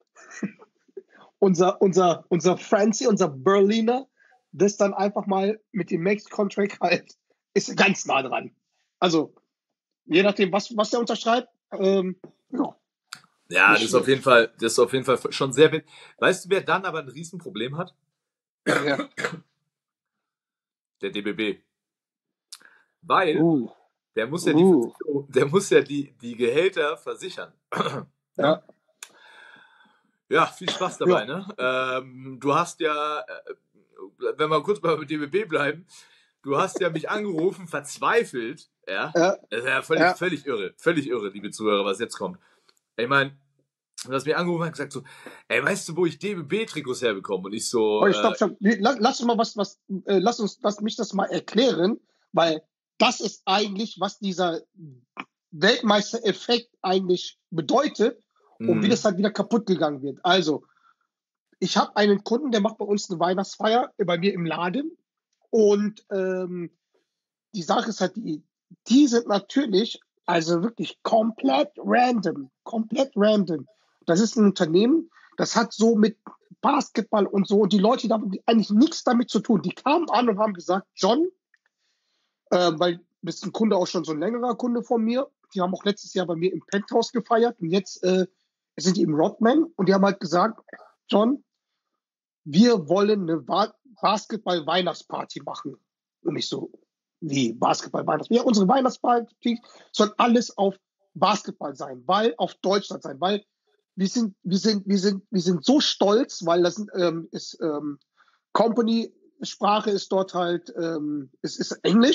unser, unser, unser Francie, unser Berliner, das dann einfach mal mit dem Max-Contract halt, ist ganz nah dran. Also, je nachdem, was, was er unterschreibt, ähm, ja. Ja, das Nicht ist auf jeden Fall, das ist auf jeden Fall schon sehr wild. Weißt du, wer dann aber ein Riesenproblem hat? ja. Der D B B. Weil Uh, der muss ja die, Uh. Versicherung- der muss ja die, die Gehälter versichern. ja. Ja, viel Spaß dabei, ne? Ähm, du hast ja, äh, wenn wir kurz beim D B B bleiben, du hast ja mich angerufen, verzweifelt, ja? Ja. Das ist ja völlig, Ja. völlig irre, völlig irre, liebe Zuhörer, was jetzt kommt. Ich meine, du hast mich angerufen und gesagt so, ey, weißt du, wo ich D B B-Trikots herbekomme? Und ich so, Oh, ich stopp, äh, stopp. Wir- Lass, lass uns mal was, was, äh, lass uns, lass mich das mal erklären, weil das ist eigentlich, was dieser Weltmeistereffekt eigentlich bedeutet und mh, wie das halt wieder kaputt gegangen wird. Also, ich habe einen Kunden, der macht bei uns eine Weihnachtsfeier bei mir im Laden und ähm, die Sache ist halt, die, die sind natürlich, also wirklich komplett random, komplett random. Das ist ein Unternehmen, das hat so mit Basketball und so, und die Leute, die haben eigentlich nichts damit zu tun. Die kamen an und haben gesagt, John, äh, weil das ist ein Kunde auch schon so ein längerer Kunde von mir, die haben auch letztes Jahr bei mir im Penthouse gefeiert und jetzt äh, sind die im Rodman und die haben halt gesagt, John, wir wollen eine Ba- Basketball-Weihnachtsparty machen. Und ich so, wie Basketball-Weihnachtsparty? Ja, unsere Weihnachtsparty soll alles auf Basketball sein, weil auf Deutschland sein, weil wir sind, wir sind, wir sind, wir sind so stolz, weil das ähm, ist ähm, Company-Sprache ist dort halt, ähm, es ist Englisch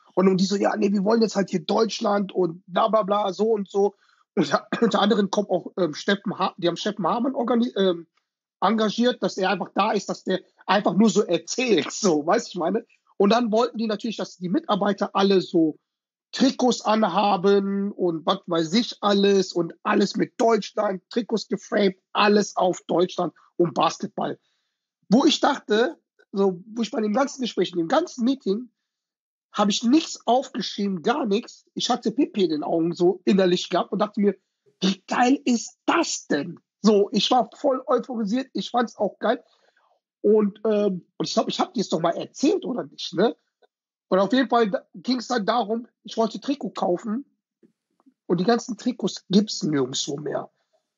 Und, und die so, ja, nee, wir wollen jetzt halt hier Deutschland und bla bla bla, so und so. Und unter anderem kommt auch ähm, Steffen ha die haben Steffen Hamann organi ähm, engagiert, dass er einfach da ist, dass der einfach nur so erzählt, so, weißt du, ich meine? Und dann wollten die natürlich, dass die Mitarbeiter alle so Trikots anhaben und was weiß ich alles und alles mit Deutschland, Trikots geframed, alles auf Deutschland und Basketball. Wo ich dachte, so, wo ich bei dem ganzen Gespräch, in dem ganzen Meeting, habe ich nichts aufgeschrieben, gar nichts. Ich hatte Pipi in den Augen so innerlich gehabt und dachte mir, wie geil ist das denn? So, ich war voll euphorisiert, ich fand es auch geil. Und, ähm, und ich glaube, ich habe dir es doch mal erzählt, oder nicht, ne? Und auf jeden Fall ging es dann darum, ich wollte Trikot kaufen und die ganzen Trikots gibt es nirgendwo mehr.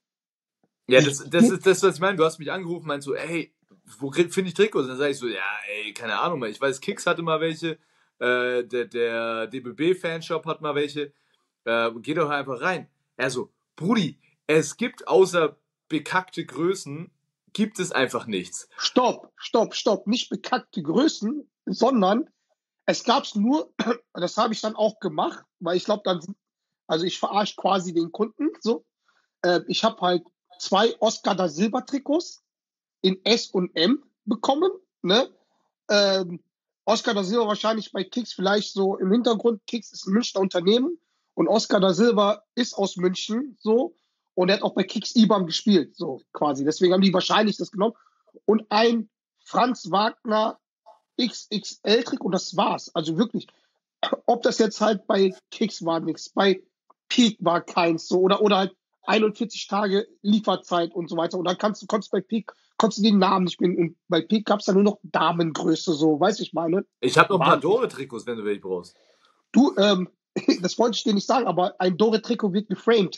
Ja, das, das ist das, was ich meine. Du hast mich angerufen, meinst so, ey, wo finde ich Trikots? Und dann sage ich so, ja, ey, keine Ahnung mehr. Ich weiß, Kicks hatte mal welche, äh, der, der D B B-Fanshop hat mal welche. Äh, geh doch einfach rein. Er so, Brudi, es gibt außer bekackte Größen, gibt es einfach nichts. Stopp, stopp, stopp. Nicht bekackte Größen, sondern es gab es nur, das habe ich dann auch gemacht, weil ich glaube, dann, also ich verarsche quasi den Kunden, so. Äh, ich habe halt zwei Oscar da Silva Trikots in S und M bekommen, ne? Ähm, Oscar da Silva wahrscheinlich bei Kicks vielleicht so im Hintergrund. Kicks ist ein Münchner Unternehmen und Oscar da Silva ist aus München, so. Und er hat auch bei Kicks I B A M gespielt, so quasi. Deswegen haben die wahrscheinlich das genommen. Und ein Franz Wagner X X L-Trick und das war's. Also wirklich, ob das jetzt halt bei Kicks war nichts, bei Peak war keins, so, oder, oder halt einundvierzig Tage Lieferzeit und so weiter. Und dann kannst du, konntest bei Peak, konntest du den Namen nicht finden. Und bei Peak gab es dann nur noch Damengröße, so, weiß ich meine. Ich habe noch ein paar Wahnsinn. Dore-Trikots, wenn du welche brauchst. Du, ähm, das wollte ich dir nicht sagen, aber ein Dore-Trikot wird geframed.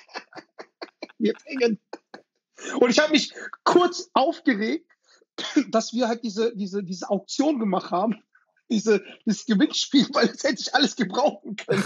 Wird hängen. Und ich habe mich kurz aufgeregt, dass wir halt diese, diese, diese Auktion gemacht haben, diese, dieses Gewinnspiel, weil das hätte ich alles gebrauchen können.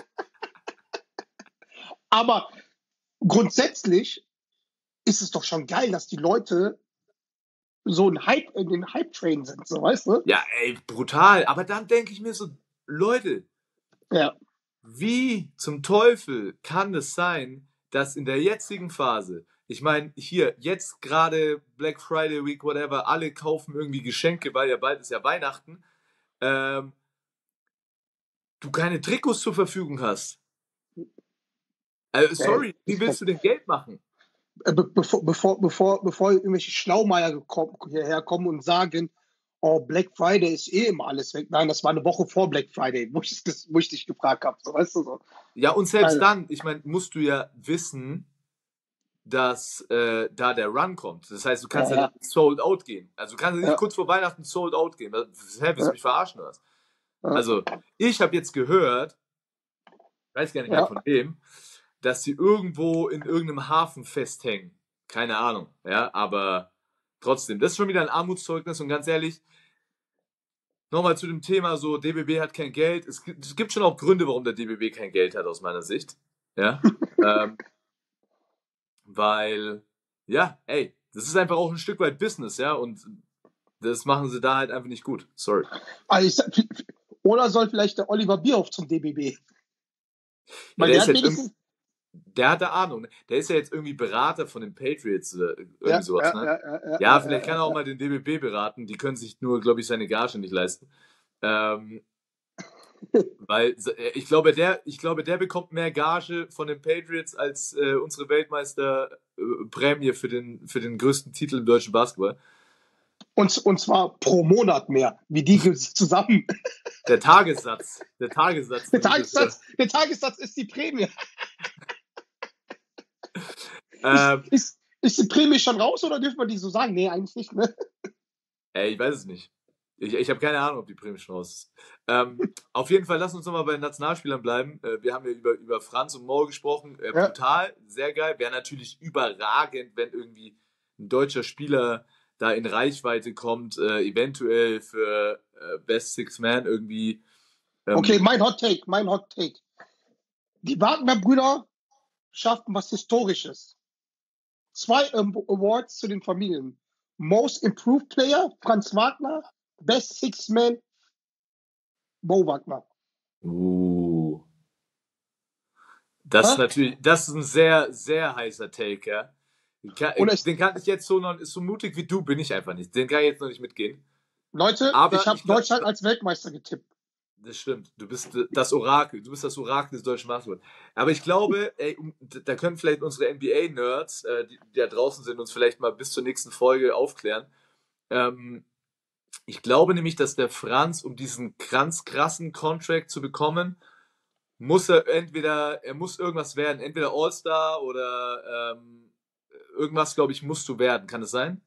Aber grundsätzlich ist es doch schon geil, dass die Leute so ein Hype in den Hype-Train sind, so, weißt du? Ja, ey, brutal. Aber dann denke ich mir so, Leute, Ja. wie zum Teufel kann es sein, dass in der jetzigen Phase, ich meine, hier, jetzt gerade Black Friday Week, whatever, alle kaufen irgendwie Geschenke, weil ja bald ist ja Weihnachten, ähm, du keine Trikots zur Verfügung hast. Also, sorry, wie willst du denn Geld machen? Be bevor, bevor, bevor, bevor irgendwelche Schlaumeier gekommen, hierher kommen und sagen, oh, Black Friday ist eh immer alles weg. Nein, das war eine Woche vor Black Friday, wo ich, das, wo ich dich gefragt habe. So, weißt du so. Ja, und selbst Also, dann, ich meine, musst du ja wissen, dass äh, da der Run kommt. Das heißt, du kannst ja, Ja, ja dann sold out gehen. Also du kannst ja nicht Ja. kurz vor Weihnachten sold out gehen. Hä, willst du Ja. mich verarschen oder was? Ja. Also, ich habe jetzt gehört, weiß gar nicht mehr Ja. von wem, dass sie irgendwo in irgendeinem Hafen festhängen. Keine Ahnung, ja, aber trotzdem, das ist schon wieder ein Armutszeugnis und ganz ehrlich, nochmal zu dem Thema so, D B B hat kein Geld. Es gibt, es gibt schon auch Gründe, warum der D B B kein Geld hat, aus meiner Sicht. Ja, ähm, weil, ja, ey, das ist einfach auch ein Stück weit Business, ja, und das machen sie da halt einfach nicht gut. Sorry. Also ich sag, oder soll vielleicht der Oliver Bierhoff zum D B B? Ja, Weil der, der ist hat jetzt wenigstens. irgendwie, der hat da Ahnung. Ne? Der ist ja jetzt irgendwie Berater von den Patriots oder irgendwie Ja, sowas, ja, ne? ja, ja, ja, Ja, vielleicht ja, kann er auch mal den D B B beraten. Die können sich nur, glaube ich, seine Gage nicht leisten. Ähm, weil äh, ich glaube, der, ich glaube, der bekommt mehr Gage von den Patriots als äh, unsere Weltmeisterprämie für den, für den größten Titel im deutschen Basketball. Und, und zwar pro Monat mehr, wie die zusammen. Der Tagessatz. Der Tagessatz. Der Tagessatz, der Tagessatz ist die Prämie. Ähm, Ist, ist, ist die Prämie schon raus oder dürfen wir die so sagen? Nee, eigentlich nicht, ne? ey, ich weiß es nicht. Ich, ich habe keine Ahnung, ob die Prämie schon raus ist. Ähm, auf jeden Fall, lass uns nochmal bei den Nationalspielern bleiben. Äh, wir haben ja über, über Franz und Mo gesprochen. Äh, Ja. Brutal, sehr geil. Wäre natürlich überragend, wenn irgendwie ein deutscher Spieler da in Reichweite kommt, äh, eventuell für äh, Best Six Man irgendwie. Ähm, Okay, mein Hot Take, mein Hot Take. Die Wagner-Brüder schaffen was Historisches. Zwei ähm, Awards zu den Familien. Most Improved Player, Franz Wagner. Best Six Man, Mo Wagner. Uh. Das ist Ha? natürlich, das ist ein sehr, sehr heißer Take, ja. Den kann, Und es, den kann ich jetzt so noch, so mutig wie du bin ich einfach nicht. Den kann ich jetzt noch nicht mitgehen. Leute, Aber ich habe ich glaube, Deutschland als Weltmeister getippt. das stimmt. Du bist das Orakel. Du bist das Orakel des deutschen Basketballs. Aber ich glaube, ey, um- da können vielleicht unsere N B A-Nerds, äh, die, die da draußen sind, uns vielleicht mal bis zur nächsten Folge aufklären. Ähm, ich glaube nämlich, dass der Franz, um diesen ganz krassen Contract zu bekommen, muss er entweder, er muss irgendwas werden, entweder All-Star oder ähm, irgendwas, glaube ich, musst du werden. Kann es sein?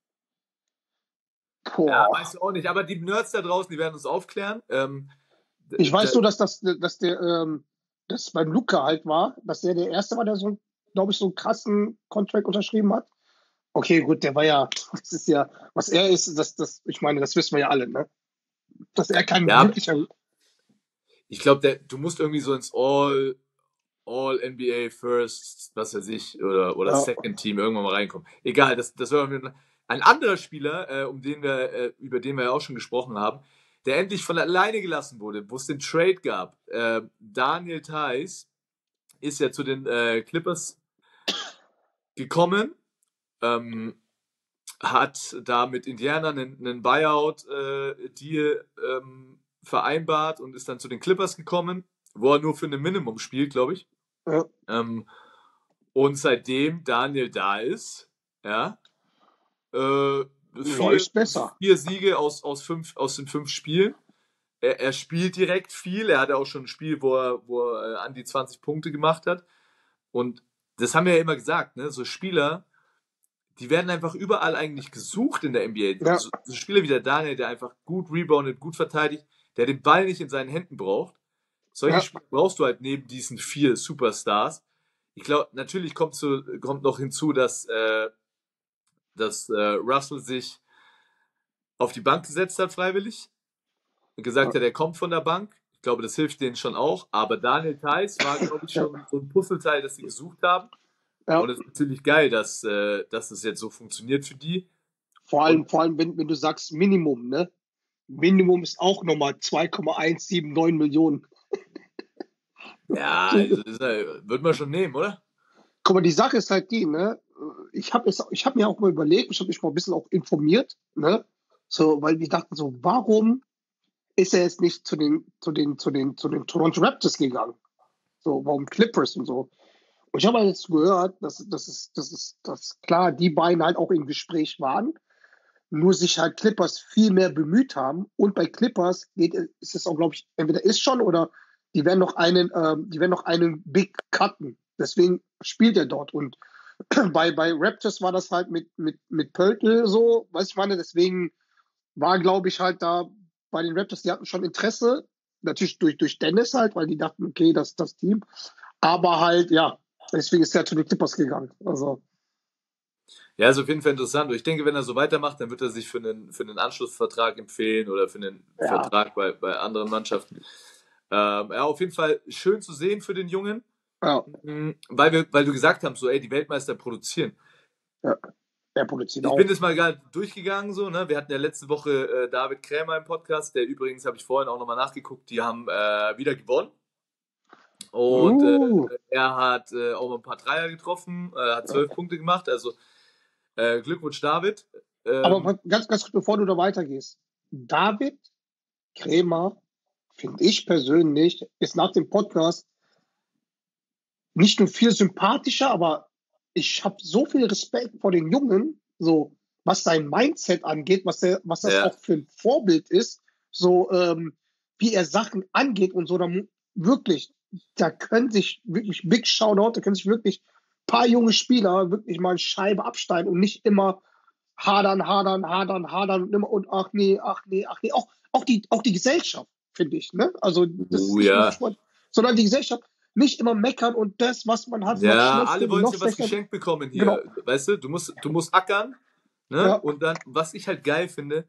Ja, Boah. weißt du auch nicht. Aber die Nerds da draußen, die werden uns aufklären. Ähm, d- Ich weiß d- nur, dass das, dass der, ähm, das beim Luca halt war, dass der der Erste war, der so, glaube ich, so einen krassen Contract unterschrieben hat. Okay, gut, der war ja, das ist ja, was er ist, das, das, ich meine, das wissen wir ja alle, ne? Dass er kein Ja, wirklicher, ich glaube, du musst irgendwie so ins All, All N B A First, was weiß ich, oder, oder ja, Second Team irgendwann mal reinkommen. Egal, das, das war ein anderer Spieler, äh, um den wir, äh, über den wir ja auch schon gesprochen haben, der endlich von alleine gelassen wurde, wo es den Trade gab. Äh, Daniel Theis ist ja zu den äh, Clippers gekommen, ähm, hat da mit Indiana einen, einen Buyout-Deal ähm, vereinbart und ist dann zu den Clippers gekommen, wo er nur für ein Minimum spielt, glaube ich. ja, Ähm, und seitdem Daniel da ist, ja, äh, vier, läuft besser. vier Siege aus, aus, fünf, aus den fünf Spielen. Er, er spielt direkt viel. Er hatte auch schon ein Spiel, wo er, wo er äh, an die zwanzig Punkte gemacht hat. Und das haben wir ja immer gesagt, ne? So Spieler, die werden einfach überall eigentlich gesucht in der N B A. Ja, So, so Spieler wie der Daniel, der einfach gut reboundet, gut verteidigt, der den Ball nicht in seinen Händen braucht. Solche ja, Spieler brauchst du halt neben diesen vier Superstars. Ich glaube, natürlich kommt, zu, kommt noch hinzu, dass, äh, dass äh, Russell sich auf die Bank gesetzt hat, freiwillig. Und gesagt ja, hat, er kommt von der Bank. Ich glaube, das hilft denen schon auch. Aber Daniel Theis war, glaube ich, ja, schon so ein Puzzleteil, das sie gesucht haben. ja. Und es ist natürlich geil, dass, äh, dass es jetzt so funktioniert für die. Vor allem, Und vor allem, wenn, wenn du sagst Minimum, ne? Minimum ist auch nochmal zwei Komma eins sieben neun Millionen. ja, So, also das äh, wird man schon nehmen, oder? guck mal, die Sache ist halt die, ne? Ich habe ich hab mir auch mal überlegt, ich habe mich mal ein bisschen auch informiert, ne? So, weil wir dachten so, warum ist er jetzt nicht zu den, zu den, zu den, zu den Toronto Raptors gegangen? So, warum Clippers und so? Und ich habe halt jetzt gehört, dass, dass, es, dass, es, dass klar die beiden halt auch im Gespräch waren, nur sich halt Clippers viel mehr bemüht haben. Und bei Clippers geht, ist es auch, glaube ich, entweder ist schon oder die werden noch einen, ähm, die werden noch einen Big cutten. Deswegen spielt er dort. Und bei, bei Raptors war das halt mit, mit, mit Pöltl so, weiß ich meine, deswegen war, glaube ich, halt da bei den Raptors, die hatten schon Interesse, natürlich durch, durch Dennis halt, weil die dachten, okay, das ist das Team. Aber halt, ja, deswegen ist er zu den Clippers gegangen. Also, Ja, ist auf jeden Fall interessant. Und ich denke, wenn er so weitermacht, dann wird er sich für einen, für einen Anschlussvertrag empfehlen oder für einen ja, Vertrag bei, bei anderen Mannschaften. Ähm, ja, auf jeden Fall schön zu sehen für den Jungen, ja, Mhm, weil, wir, weil du gesagt hast, so, ey, die Weltmeister produzieren. ja. Er produziert Ich auch. bin das mal gerade durchgegangen, so, ne? Wir hatten ja letzte Woche äh, David Krämer im Podcast, der übrigens, habe ich vorhin auch nochmal nachgeguckt, die haben äh, wieder gewonnen. Und Uh, äh, er hat äh, auch mal ein paar Dreier getroffen, äh, hat zwölf Punkte gemacht, also äh, Glückwunsch, David. aber Ähm, was- ganz, ganz kurz, bevor du da weitergehst. David Krämer, finde ich persönlich, ist nach dem Podcast nicht nur viel sympathischer, aber ich habe so viel Respekt vor den Jungen, so was sein Mindset angeht, was er, was das ja, auch für ein Vorbild ist, so ähm, wie er Sachen angeht und so, da mu- wirklich, da können sich wirklich Big Shoutout, da können sich wirklich paar junge Spieler wirklich mal eine Scheibe abschneiden und nicht immer hadern, hadern, hadern, hadern und immer und ach nee, ach nee, ach nee, auch, auch die, auch die Gesellschaft, finde ich, ne? Also das ist oh nicht nur ja. Sport, sondern die Gesellschaft nicht immer meckern und das, was man hat, noch Ja, schlechter, alle wollen noch dir was schlechter. geschenkt bekommen hier. Genau. Weißt du, du musst, du musst ackern, ne? Ja, Und dann, was ich halt geil finde,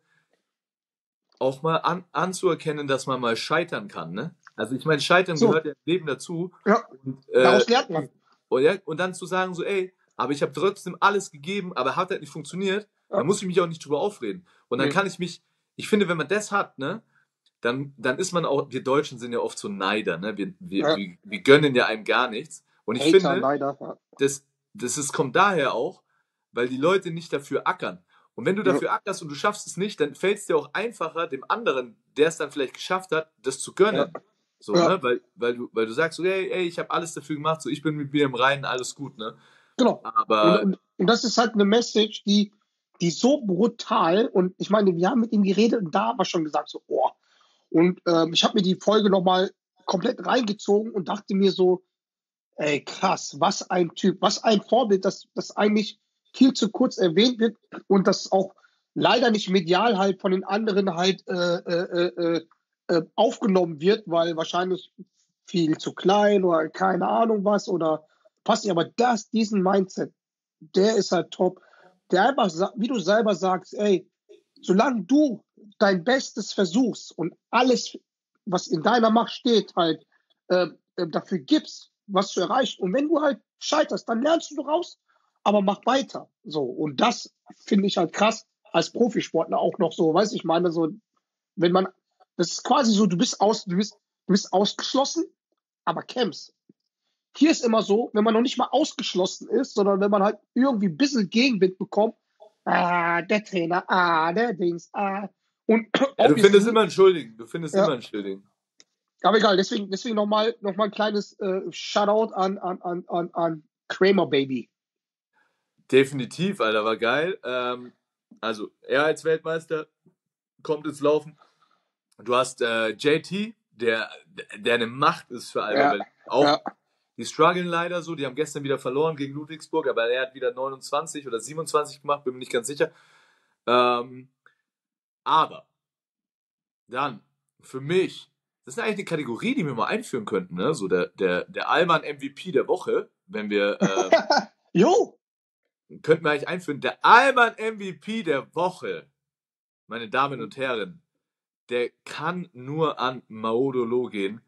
auch mal an, anzuerkennen, dass man mal scheitern kann, ne? Also ich meine, Scheitern so, gehört ja im Leben dazu. ja, Und, äh, daraus lernt man. und, ja, und dann zu sagen so, ey, aber ich habe trotzdem alles gegeben, aber hat halt nicht funktioniert, Ja. dann muss ich mich auch nicht drüber aufreden. Und dann Nee. kann ich mich, ich finde, wenn man das hat, ne, dann, dann ist man auch, wir Deutschen sind ja oft so Neider, ne? Wir, wir, Ja. wir, wir gönnen ja einem gar nichts. Und ich Hater, finde, leider. Ja. das, das ist, kommt daher auch, weil die Leute nicht dafür ackern. Und wenn du Ja. dafür ackerst und du schaffst es nicht, dann fällt es dir auch einfacher, dem anderen, der es dann vielleicht geschafft hat, das zu gönnen. Ja. So, Ja. ne? Weil, weil, du, weil du sagst, so, hey, ey, ich habe alles dafür gemacht, so ich bin mit mir im Reinen, alles gut, ne? Genau. Aber Und, und, und das ist halt eine Message, die, die so brutal, und ich meine, wir haben mit ihm geredet und da haben wir schon gesagt, so, oh. Und ähm, ich habe mir die Folge nochmal komplett reingezogen und dachte mir so, ey, krass, was ein Typ, was ein Vorbild, das, das eigentlich viel zu kurz erwähnt wird und das auch leider nicht medial halt von den anderen halt äh, äh, äh, äh, aufgenommen wird, weil wahrscheinlich viel zu klein oder keine Ahnung was oder passt nicht. Aber das, diesen Mindset, der ist halt top. Der einfach, sa- wie du selber sagst, ey, solange du dein Bestes versuchst und alles, was in deiner Macht steht, halt äh, äh, dafür gibst, was zu erreichen. Und wenn du halt scheiterst, dann lernst du raus, aber mach weiter. So. Und das finde ich halt krass als Profisportler auch noch so, weiß ich meine, so, wenn man, das ist quasi so, du bist aus, du bist, du bist ausgeschlossen, aber kämpfst. Hier ist immer so, wenn man noch nicht mal ausgeschlossen ist, sondern wenn man halt irgendwie ein bisschen Gegenwind bekommt, ah, der Trainer, ah, der Dings, ah. Und ja, du obviously- findest immer einen Schuldigen. Du findest Ja. immer einen Schuldigen. Aber egal, deswegen, deswegen nochmal noch mal ein kleines äh, Shoutout an, an, an, an, an Kramer Baby. Definitiv, Alter, war geil. Ähm, also, er als Weltmeister kommt ins Laufen. Du hast äh, J T, der, der eine Macht ist für Alba Ja, Berlin. Auch, ja. die strugglen leider so. Die haben gestern wieder verloren gegen Ludwigsburg, aber er hat wieder neunundzwanzig oder siebenundzwanzig gemacht, bin mir nicht ganz sicher. Ähm, aber dann, für mich, das ist eigentlich eine Kategorie, die wir mal einführen könnten, ne? So der, der, der Allmann M V P der Woche, wenn wir, äh, Jo! könnten wir eigentlich einführen, der Allmann M V P der Woche, meine Damen und Herren, der kann nur an Maodolo gehen.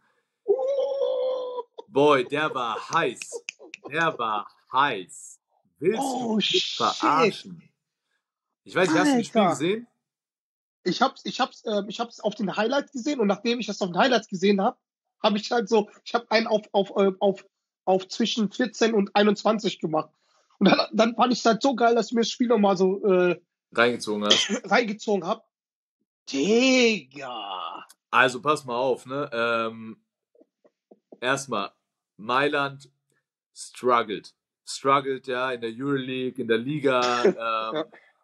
Boy, der war heiß. Der war heiß. Willst Oh, du mich shit. verarschen? Ich weiß nicht, hast du das Spiel Alter. gesehen? Ich hab's, ich hab's, äh, ich hab's auf den Highlights gesehen und nachdem ich das auf den Highlights gesehen habe, habe ich halt so, ich habe einen auf, auf, äh, auf, auf zwischen vierzehn und einundzwanzig gemacht. Und dann, dann fand ich es halt so geil, dass ich mir das Spiel nochmal so äh, Reingezogen hast. reingezogen habe. Digga! Also pass mal auf, ne? Ähm, erstmal, Mailand struggled. Struggled, ja, in der Euroleague, in der Liga. Ähm, Ja.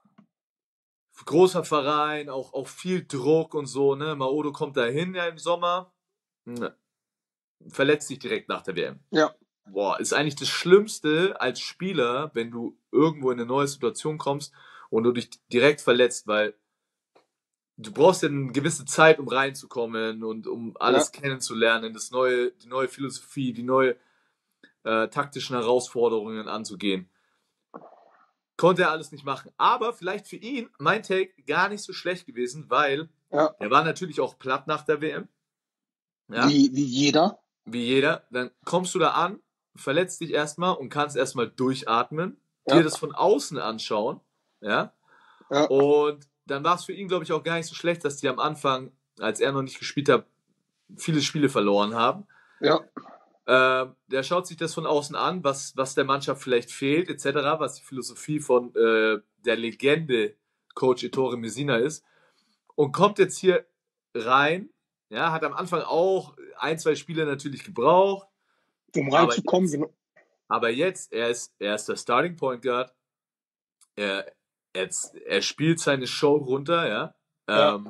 Großer Verein, auch, auch viel Druck und so, ne? Maodo kommt da hin ja im Sommer. Ne. Verletzt sich direkt nach der W M. Ja. Boah, ist eigentlich das Schlimmste als Spieler, wenn du irgendwo in eine neue Situation kommst und du dich direkt verletzt, weil du brauchst ja eine gewisse Zeit, um reinzukommen und um alles kennenzulernen, das neue, die neue Philosophie, die neue äh, taktischen Herausforderungen anzugehen. Konnte er alles nicht machen. Aber vielleicht für ihn, mein Take, gar nicht so schlecht gewesen, weil Ja. er war natürlich auch platt nach der W M. Ja, Wie, wie jeder. wie jeder. Dann kommst du da an, verletzt dich erstmal und kannst erstmal durchatmen, Ja. dir das von außen anschauen. Ja. Ja. Und dann war es für ihn, glaube ich, auch gar nicht so schlecht, dass die am Anfang, als er noch nicht gespielt hat, viele Spiele verloren haben. Ja. Ähm, der schaut sich das von außen an, was, was der Mannschaft vielleicht fehlt, et cetera, was die Philosophie von äh, der Legende Coach Ettore Messina ist. Und kommt jetzt hier rein, ja, hat am Anfang auch ein, zwei Spiele natürlich gebraucht, Um Aber reinzukommen. jetzt- genau. aber jetzt, er ist, er ist der Starting Point Guard, er, jetzt, er spielt seine Show runter, ja. Ja. Ähm,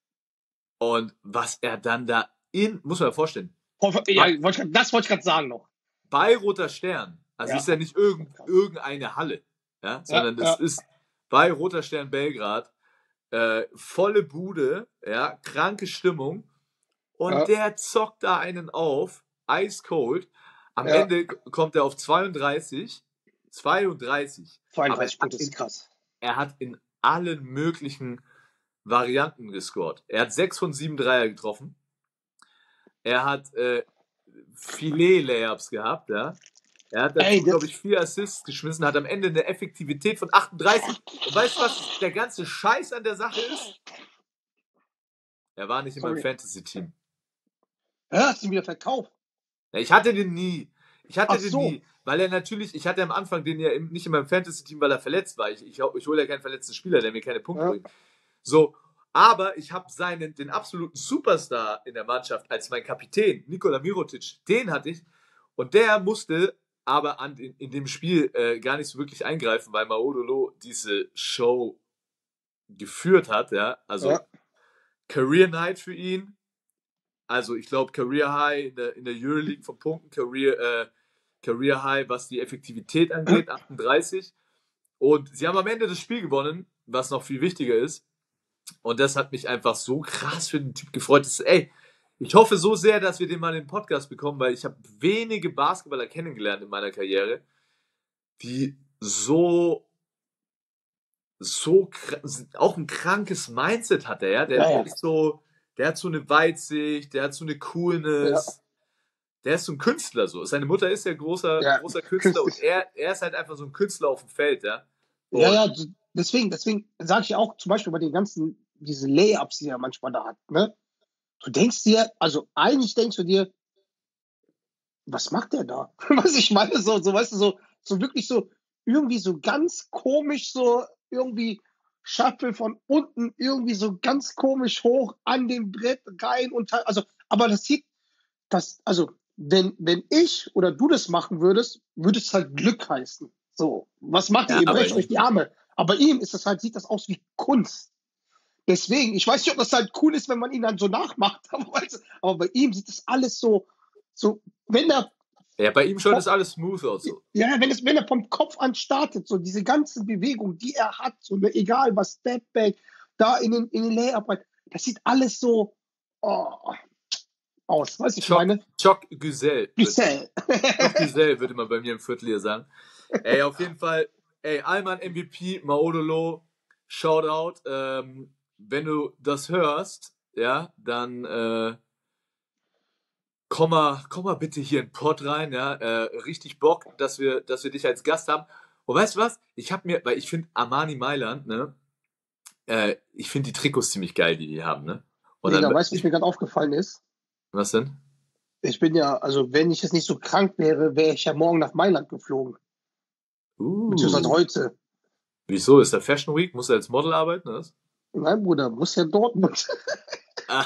und was er dann da in, muss man ja vorstellen, Ja, wollte ich grad- das wollte ich gerade sagen noch. bei Roter Stern, also Ja. ist ja nicht irgend, irgendeine Halle, ja, sondern das ja. ist bei Roter Stern Belgrad, äh, volle Bude, ja, kranke Stimmung und Ja. der zockt da einen auf, ice cold, am Ja. Ende kommt er auf zweiunddreißig, zweiunddreißig, zweiunddreißig Aber er Punkte hat ist krass. er hat in allen möglichen Varianten gescored. Er hat sechs von sieben Dreier getroffen. Er hat äh, Filet-Layups gehabt, ja. Er hat Ey, dazu, das- glaube ich, vier Assists geschmissen, hat am Ende eine Effektivität von achtunddreißig. Und weißt du, was der ganze Scheiß an der Sache ist? Er war nicht in meinem Sorry. Fantasy-Team. Ja, hast du ihn wieder verkauft? Ja, ich hatte den nie. Ich hatte Ach den so. nie. Weil er natürlich, ich hatte am Anfang den ja im- nicht in meinem Fantasy-Team, weil er verletzt war. Ich, ich, ich hole ja keinen verletzten Spieler, der mir keine Punkte Ja. bringt. So, aber ich habe seinen, den absoluten Superstar in der Mannschaft als mein Kapitän, Nikola Mirotic, den hatte ich. Und der musste aber an, in, in dem Spiel äh, gar nicht so wirklich eingreifen, weil Maodolo diese Show geführt hat. Ja? Also Ja. Career Night für ihn. Also ich glaube Career High in der, in der Euroleague von Punkten, Career, äh, Career High, was die Effektivität angeht, achtunddreißig. Und sie haben am Ende das Spiel gewonnen, was noch viel wichtiger ist. Und das hat mich einfach so krass für den Typ gefreut. Das, ey, ich hoffe so sehr, dass wir den mal in den Podcast bekommen, weil ich habe wenige Basketballer kennengelernt in meiner Karriere, die so, so auch ein krankes Mindset hat er, ja. Der, Ja, ja. der ist so, der hat so eine Weitsicht, der hat so eine Coolness. Der ist so ein Künstler so. Seine Mutter ist ja großer, Ja, großer Künstler und künstlich. er, er ist halt einfach so ein Künstler auf dem Feld, ja. Und Ja, ja, deswegen, deswegen sage ich auch zum Beispiel bei den ganzen, diese Layups, die er manchmal da hat, ne? Du denkst dir, also eigentlich denkst du dir, was macht der da? Was ich meine, so, so, weißt du, so, so wirklich so, irgendwie so ganz komisch, so irgendwie Shuffle von unten, irgendwie so ganz komisch hoch an dem Brett rein und halt, also, aber das sieht, das, also, wenn, wenn ich oder du das machen würdest, würde es halt Glück heißen. So, was macht Ja, ihr? Ihr aber brecht euch die Arme. Aber ihm ist das halt, sieht das aus wie Kunst. Deswegen, ich weiß nicht, ob das halt cool ist, wenn man ihn dann so nachmacht, aber, weißt du, aber bei ihm sieht das alles so, so, wenn er, ja, bei ihm schaut das alles smooth aus. So. ja, wenn es, wenn er vom Kopf an startet, so diese ganzen Bewegungen, die er hat, so, ne, egal was, Stepback, da in den, in den Layup, das sieht alles so, oh, aus, weißt du, ich Choc, meine? Choc Güzel. Giselle. Choc Güzel, würde man bei mir im Viertel hier sagen. Ey, auf jeden Fall, ey, Alman M V P, Maodolo, Shoutout. Ähm, wenn du das hörst, ja, dann äh, komm, mal, komm mal bitte hier in den Pod rein, ja. Äh, richtig Bock, dass wir, dass wir dich als Gast haben. Und weißt du was? Ich habe mir, weil ich finde Armani Mailand, ne, äh, ich finde die Trikots ziemlich geil, die die haben, ne? Und Digga, dann, weißt du, was mir gerade aufgefallen ist? was denn? Ich bin ja, also wenn ich jetzt nicht so krank wäre, wäre ich ja morgen nach Mailand geflogen. Uh, Beziehungsweise heute. wieso? Ist der Fashion Week? Muss er als Model arbeiten, oder was? Nein, Bruder, muss ja Dortmund. Ah.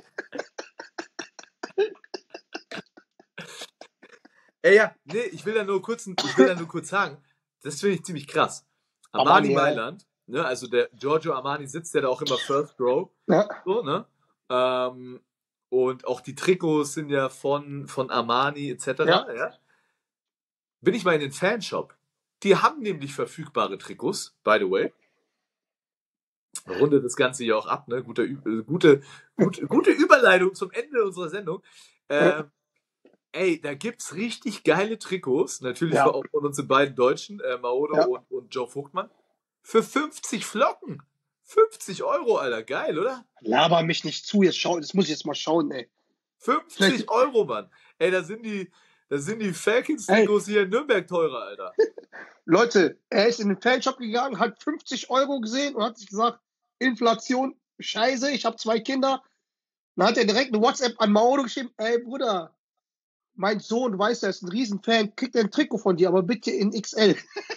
Ey, ja, nee, ich will da nur kurz, ich will da nur kurz sagen, das finde ich ziemlich krass. Armani Armani, ja. Mailand, ne, also der Giorgio Armani sitzt ja da auch immer First Row, Ja. so, ne, ähm, und auch die Trikots sind ja von, von Armani et cetera, ja. ja. Bin ich mal in den Fanshop. Die haben nämlich verfügbare Trikots, by the way. Runde das Ganze hier auch ab, ne? Gute, Ü- gute, gute, gute Überleitung zum Ende unserer Sendung. Ähm, ey, da gibt's richtig geile Trikots, natürlich Ja. auch von unseren beiden Deutschen, äh, Maodo Ja. und, und Joe Vogtmann, für fünfzig Flocken. fünfzig Euro, Alter, geil, oder? Laber mich nicht zu, jetzt schau, das muss ich jetzt mal schauen, ey. fünfzig Vielleicht- Euro, Mann. Ey, da sind die, da sind die Falcons-Trikots hier in Nürnberg teurer, Alter. Leute, er ist in den Fanshop gegangen, hat fünfzig Euro gesehen und hat sich gesagt, Inflation, scheiße, ich habe zwei Kinder. Dann hat er direkt eine WhatsApp an Maodo geschrieben, ey Bruder, mein Sohn, weiß, er ist ein Riesenfan, kriegt ein Trikot von dir, aber bitte in X L.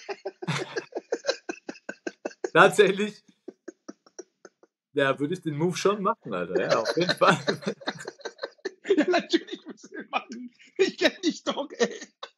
Tatsächlich, ja, würde ich den Move schon machen, Alter. Ja, auf jeden Fall. Ja, natürlich müssen wir machen. Ich kenn dich doch, ey.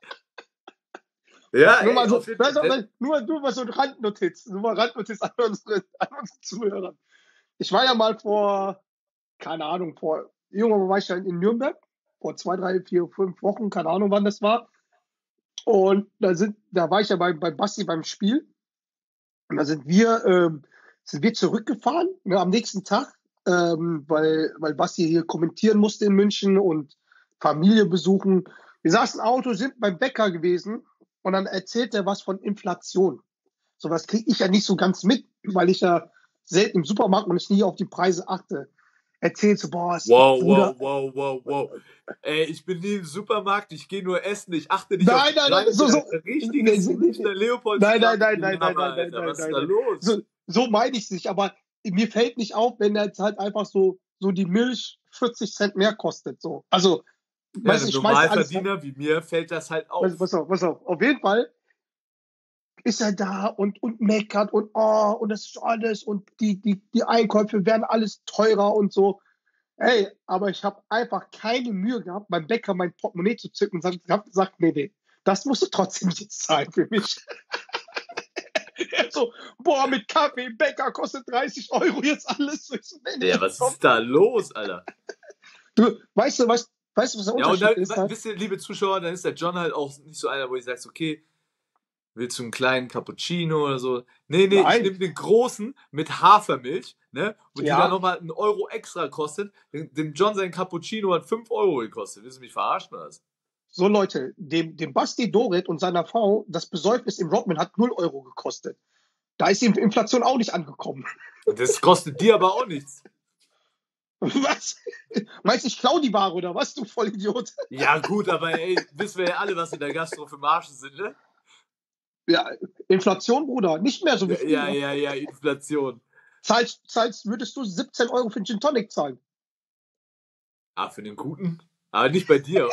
Ja, Nur ey, mal so, auf jeden weißt du, Fall. weil- nur, nur mal so ein Randnotiz. Nur mal Randnotiz an unsere, an unsere Zuhörer. Ich war ja mal vor, keine Ahnung, vor, irgendwann war ich ja in Nürnberg, vor zwei, drei, vier, fünf Wochen, keine Ahnung, wann das war. Und da sind, da war ich ja bei, bei Basti beim Spiel. Und da sind wir, ähm, sind wir zurückgefahren, ne, am nächsten Tag, ähm, weil, weil Basti hier kommentieren musste in München und Familie besuchen. Wir saßen im Auto, sind beim Bäcker gewesen und dann erzählt er was von Inflation. Sowas kriege ich ja nicht so ganz mit, weil ich ja selten im Supermarkt und ich nie auf die Preise achte. Erzählt so, boah, es Wow, Bruder, wow, wow, wow, wow. Ey, ich bin nie im Supermarkt, ich gehe nur essen, ich achte nicht Nein, auf nein, nein, so- so- richtiges Nee, nee, nee, Münchner Leopold. Nein, nein, nein, nein, nein, nein, nein, Alter, was ist nein, da nein. los? so, so meine ich es nicht, aber mir fällt nicht auf, wenn er jetzt halt einfach so so die Milch vierzig Cent mehr kostet. So. Also, Ja, weißt, einem ich schmeiß alles. Normalverdiener wie mir fällt das halt auf. Pass, pass auf, pass auf. Auf jeden Fall ist er da und, und meckert und oh, und das ist alles und die, die, die Einkäufe werden alles teurer und so. Ey, aber ich habe einfach keine Mühe gehabt, beim Bäcker mein Portemonnaie zu zücken und habe gesagt, nee, nee, das musst du trotzdem jetzt zahlen für mich. Er so, boah, mit Kaffee, Bäcker kostet dreißig Euro jetzt alles. Ich so, nee, nee, Ja, was komm. ist da los, Alter? Du, weißt du, weißt, weißt du, was der Ja, und Unterschied dann, ist? Halt? wisst ihr, liebe Zuschauer, dann ist der John halt auch nicht so einer, wo ich sage, okay, willst du einen kleinen Cappuccino oder so? Nee, nee, Nein. ich nehme den großen mit Hafermilch, ne? Und Ja. die dann nochmal einen Euro extra kostet. Dem John sein Cappuccino hat fünf Euro gekostet. Willst du mich verarschen oder was? So Leute, dem, dem Basti Dorit und seiner Frau, das Besäufnis im Rodman hat null Euro gekostet. Da ist die Inflation auch nicht angekommen. Und das kostet dir aber auch nichts. Was? Meinst du, ich klau die Ware oder was, du Vollidiot? Ja, gut, aber ey, wissen wir ja alle, was in der Gastro für Margen sind, ne? Ja, Inflation, Bruder, nicht mehr so wie früher. Ja, ja, ja, Inflation. Zahlst, zahlst, würdest du siebzehn Euro für einen Gin Tonic zahlen? Ah, für den guten? Aber nicht bei dir.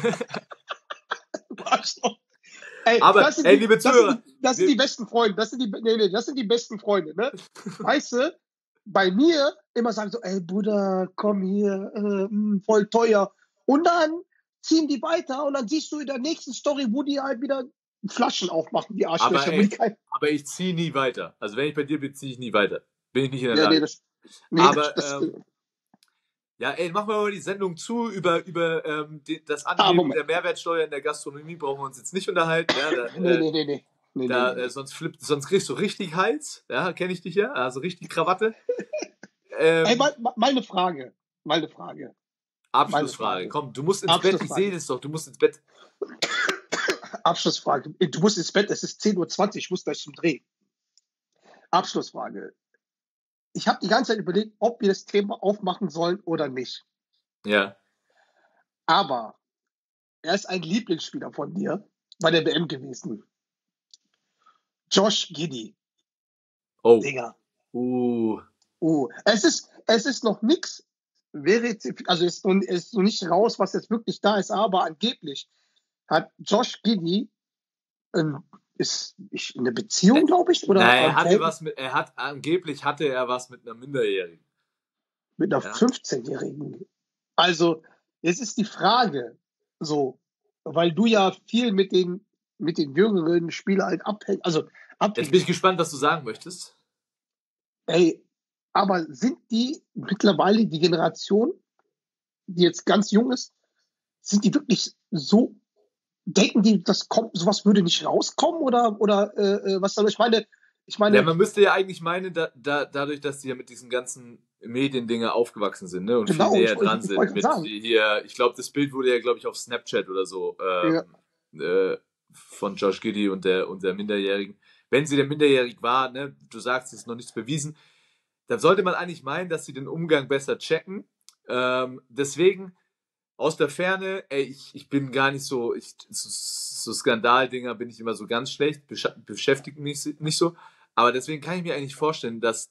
Du Arschloch. Ey, Aber, das sind ey, die, liebe das sind Zuhörer, die, das sind wir- die besten Freunde. Das sind die, nee, nee, das sind die besten Freunde, ne? Weißt du, bei mir immer sagen so, ey, Bruder, komm hier, äh, mh, voll teuer. Und dann ziehen die weiter und dann siehst du in der nächsten Story, wo die halt wieder Flaschen aufmachen, die Arschlöcher. Aber, wo ey, die kein, Aber ich ziehe nie weiter. Also wenn ich bei dir bin, ziehe ich nie weiter. Bin ich nicht in der ja, Lage. nee, das, nee, Aber, das, ähm, Ja, ey, machen wir mal die Sendung zu. Über, über ähm, die, das Ah, Anheben Moment. der Mehrwertsteuer in der Gastronomie brauchen wir uns jetzt nicht unterhalten. Ja, da, nee, äh, nee, nee, nee. nee, da, nee, nee. äh, sonst, flippt, sonst kriegst du richtig Hals. Ja, kenne ich dich ja. Also richtig Krawatte. Ähm, Ey, mal, mal mal eine Frage. Mal eine Frage. Abschlussfrage. meine Frage. Komm, du musst ins Bett. Ich Abschlussfrage. sehe das doch. Du musst ins Bett. Abschlussfrage. Du musst ins Bett, es ist zehn Uhr zwanzig, ich muss gleich zum Dreh. Abschlussfrage. Ich habe die ganze Zeit überlegt, ob wir das Thema aufmachen sollen oder nicht. Ja. Aber er ist ein Lieblingsspieler von dir bei der W M gewesen. Josh Giddey, Oh. Digga. Uh. Oh, es ist, es ist noch nichts, also es ist noch, es ist noch nicht raus, was jetzt wirklich da ist, aber angeblich hat Josh Giddey ähm, ist ich, eine Beziehung, glaube ich, oder Na, er ähm, hatte was mit, er hat, angeblich hatte er was mit einer Minderjährigen. mit einer Ja. fünfzehnjährigen. Also, jetzt ist die Frage, so, weil du ja viel mit den, mit den jüngeren Spielern halt abhängst, also Jetzt abhängst. bin ich gespannt, was du sagen möchtest. Ey, aber sind die mittlerweile die Generation, die jetzt ganz jung ist, sind die wirklich so, denken die, das kommt, sowas würde nicht rauskommen oder, oder äh, äh, was soll ich meine? Ich meine, Ja, man müsste ja eigentlich meinen, da, da, dadurch, dass die ja mit diesen ganzen Mediendinger aufgewachsen sind, ne, und Genau, viel näher ich- dran ich sind. wollte Mit sagen. hier, ich glaube, das Bild wurde ja, glaube ich, auf Snapchat oder so ähm, äh, von Josh Giddey und der, und der Minderjährigen. Wenn sie der minderjährig war, ne, du sagst, es ist noch nichts bewiesen, dann sollte man eigentlich meinen, dass sie den Umgang besser checken. Ähm, deswegen aus der Ferne, ey, ich, ich bin gar nicht so, ich, so, so Skandaldinger bin ich immer so ganz schlecht, besch- beschäftigt mich nicht so. Aber deswegen kann ich mir eigentlich vorstellen, dass,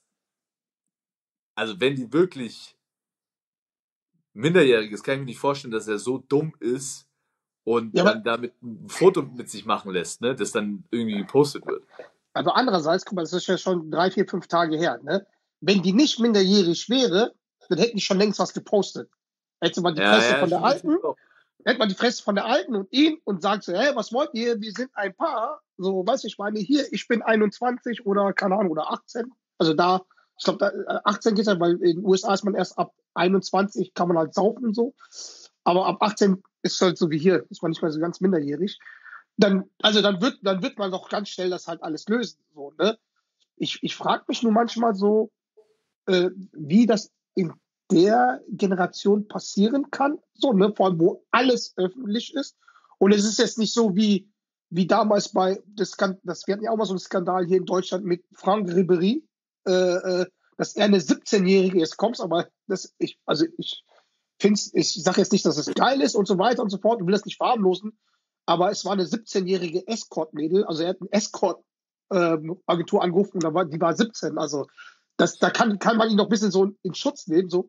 also wenn die wirklich minderjährig ist, kann ich mir nicht vorstellen, dass er so dumm ist und Ja, aber- dann damit ein Foto mit sich machen lässt, ne, das dann irgendwie gepostet wird. aber andererseits, guck mal, das ist ja schon drei, vier, fünf Tage her, ne? Wenn die nicht minderjährig wäre, dann hätten die schon längst was gepostet. Hätte man die Fresse von der stimmt, Alten, stimmt auch. hätte man die Fresse von der Alten und ihn und sagt so, hey, was wollt ihr? Wir sind ein Paar. So, weiß ich meine, hier, ich bin einundzwanzig oder, keine Ahnung, oder achtzehn. Also da, ich glaube, da, äh, achtzehn geht ja, weil in den U S A ist man erst ab einundzwanzig, kann man halt saufen und so. Aber ab achtzehn ist halt so wie hier, ist man nicht mehr so ganz minderjährig. Dann, also dann wird, dann wird man doch ganz schnell das halt alles lösen. So, ne? Ich, ich frage mich nur manchmal so, äh, wie das in der Generation passieren kann, so, ne, vor allem, wo alles öffentlich ist. Und es ist jetzt nicht so wie, wie damals bei, das, Skan- das, wir hatten ja auch mal so einen Skandal hier in Deutschland mit Franck Ribéry, äh, äh, dass er eine siebzehnjährige ist, kommst, aber das, ich, also ich finde ich sage jetzt nicht, dass es geil ist und so weiter und so fort, und will das nicht verharmlosen, aber es war eine siebzehnjährige Escort-Mädel, also er hat eine Escort-Agentur angerufen und da war, die war siebzehn, also das, da kann, kann man ihn noch ein bisschen so in Schutz nehmen, so.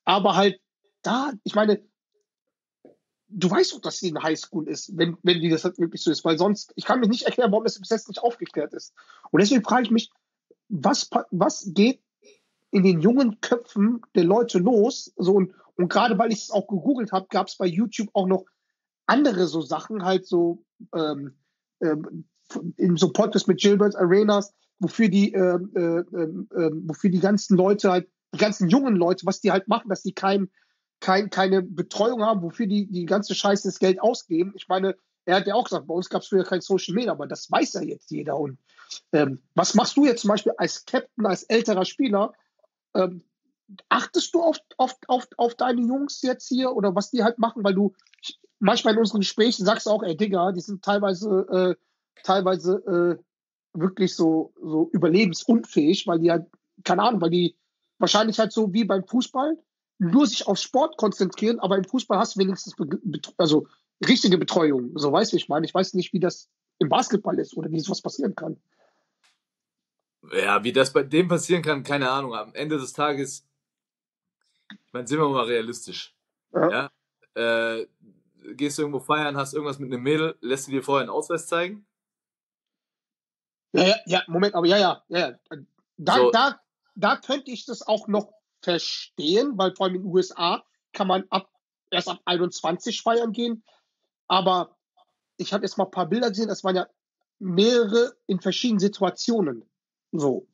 Aber halt da, ich meine, du weißt doch, dass sie in Highschool ist, wenn, wenn die das halt wirklich so ist, weil sonst, ich kann mir nicht erklären, warum das bis jetzt nicht aufgeklärt ist. Und deswegen frage ich mich, was, pa- was geht in den jungen Köpfen der Leute los? So, und, und gerade weil ich es auch gegoogelt habe, gab es bei YouTube auch noch andere so Sachen, halt so ähm, ähm, in so Podcasts mit Gilbert Arenas, wofür die, ähm, äh, ähm, ähm, wofür die ganzen Leute halt, die ganzen jungen Leute, was die halt machen, dass die kein, kein, keine Betreuung haben, wofür die die ganze Scheiße das Geld ausgeben. Ich meine, er hat ja auch gesagt, bei uns gab es früher kein Social Media, aber das weiß ja jetzt jeder. Und ähm, was machst du jetzt zum Beispiel als Captain, als älterer Spieler? Ähm, achtest du auf, auf, auf, auf deine Jungs jetzt hier oder was die halt machen? Weil du manchmal in unseren Gesprächen sagst du auch, ey Digga, die sind teilweise, äh, teilweise äh, wirklich so, so überlebensunfähig, weil die halt, keine Ahnung, weil die wahrscheinlich halt so wie beim Fußball nur sich auf Sport konzentrieren, aber im Fußball hast du wenigstens be bet also richtige Betreuung. So weißt du, ich meine. Ich weiß nicht, wie das im Basketball ist oder wie sowas passieren kann. Ja, wie das bei dem passieren kann, keine Ahnung. Am Ende des Tages, ich meine, sind wir mal realistisch. Ja. Ja? Äh, gehst du irgendwo feiern, hast irgendwas mit einem Mädel, lässt du dir vorher einen Ausweis zeigen? Ja, ja, ja, Moment, aber ja, ja, ja. ja. Da, So. da, da könnte ich das auch noch verstehen, weil vor allem in den U S A kann man ab, erst ab einundzwanzig feiern gehen. Aber ich habe jetzt mal ein paar Bilder gesehen, das waren ja mehrere in verschiedenen Situationen. So.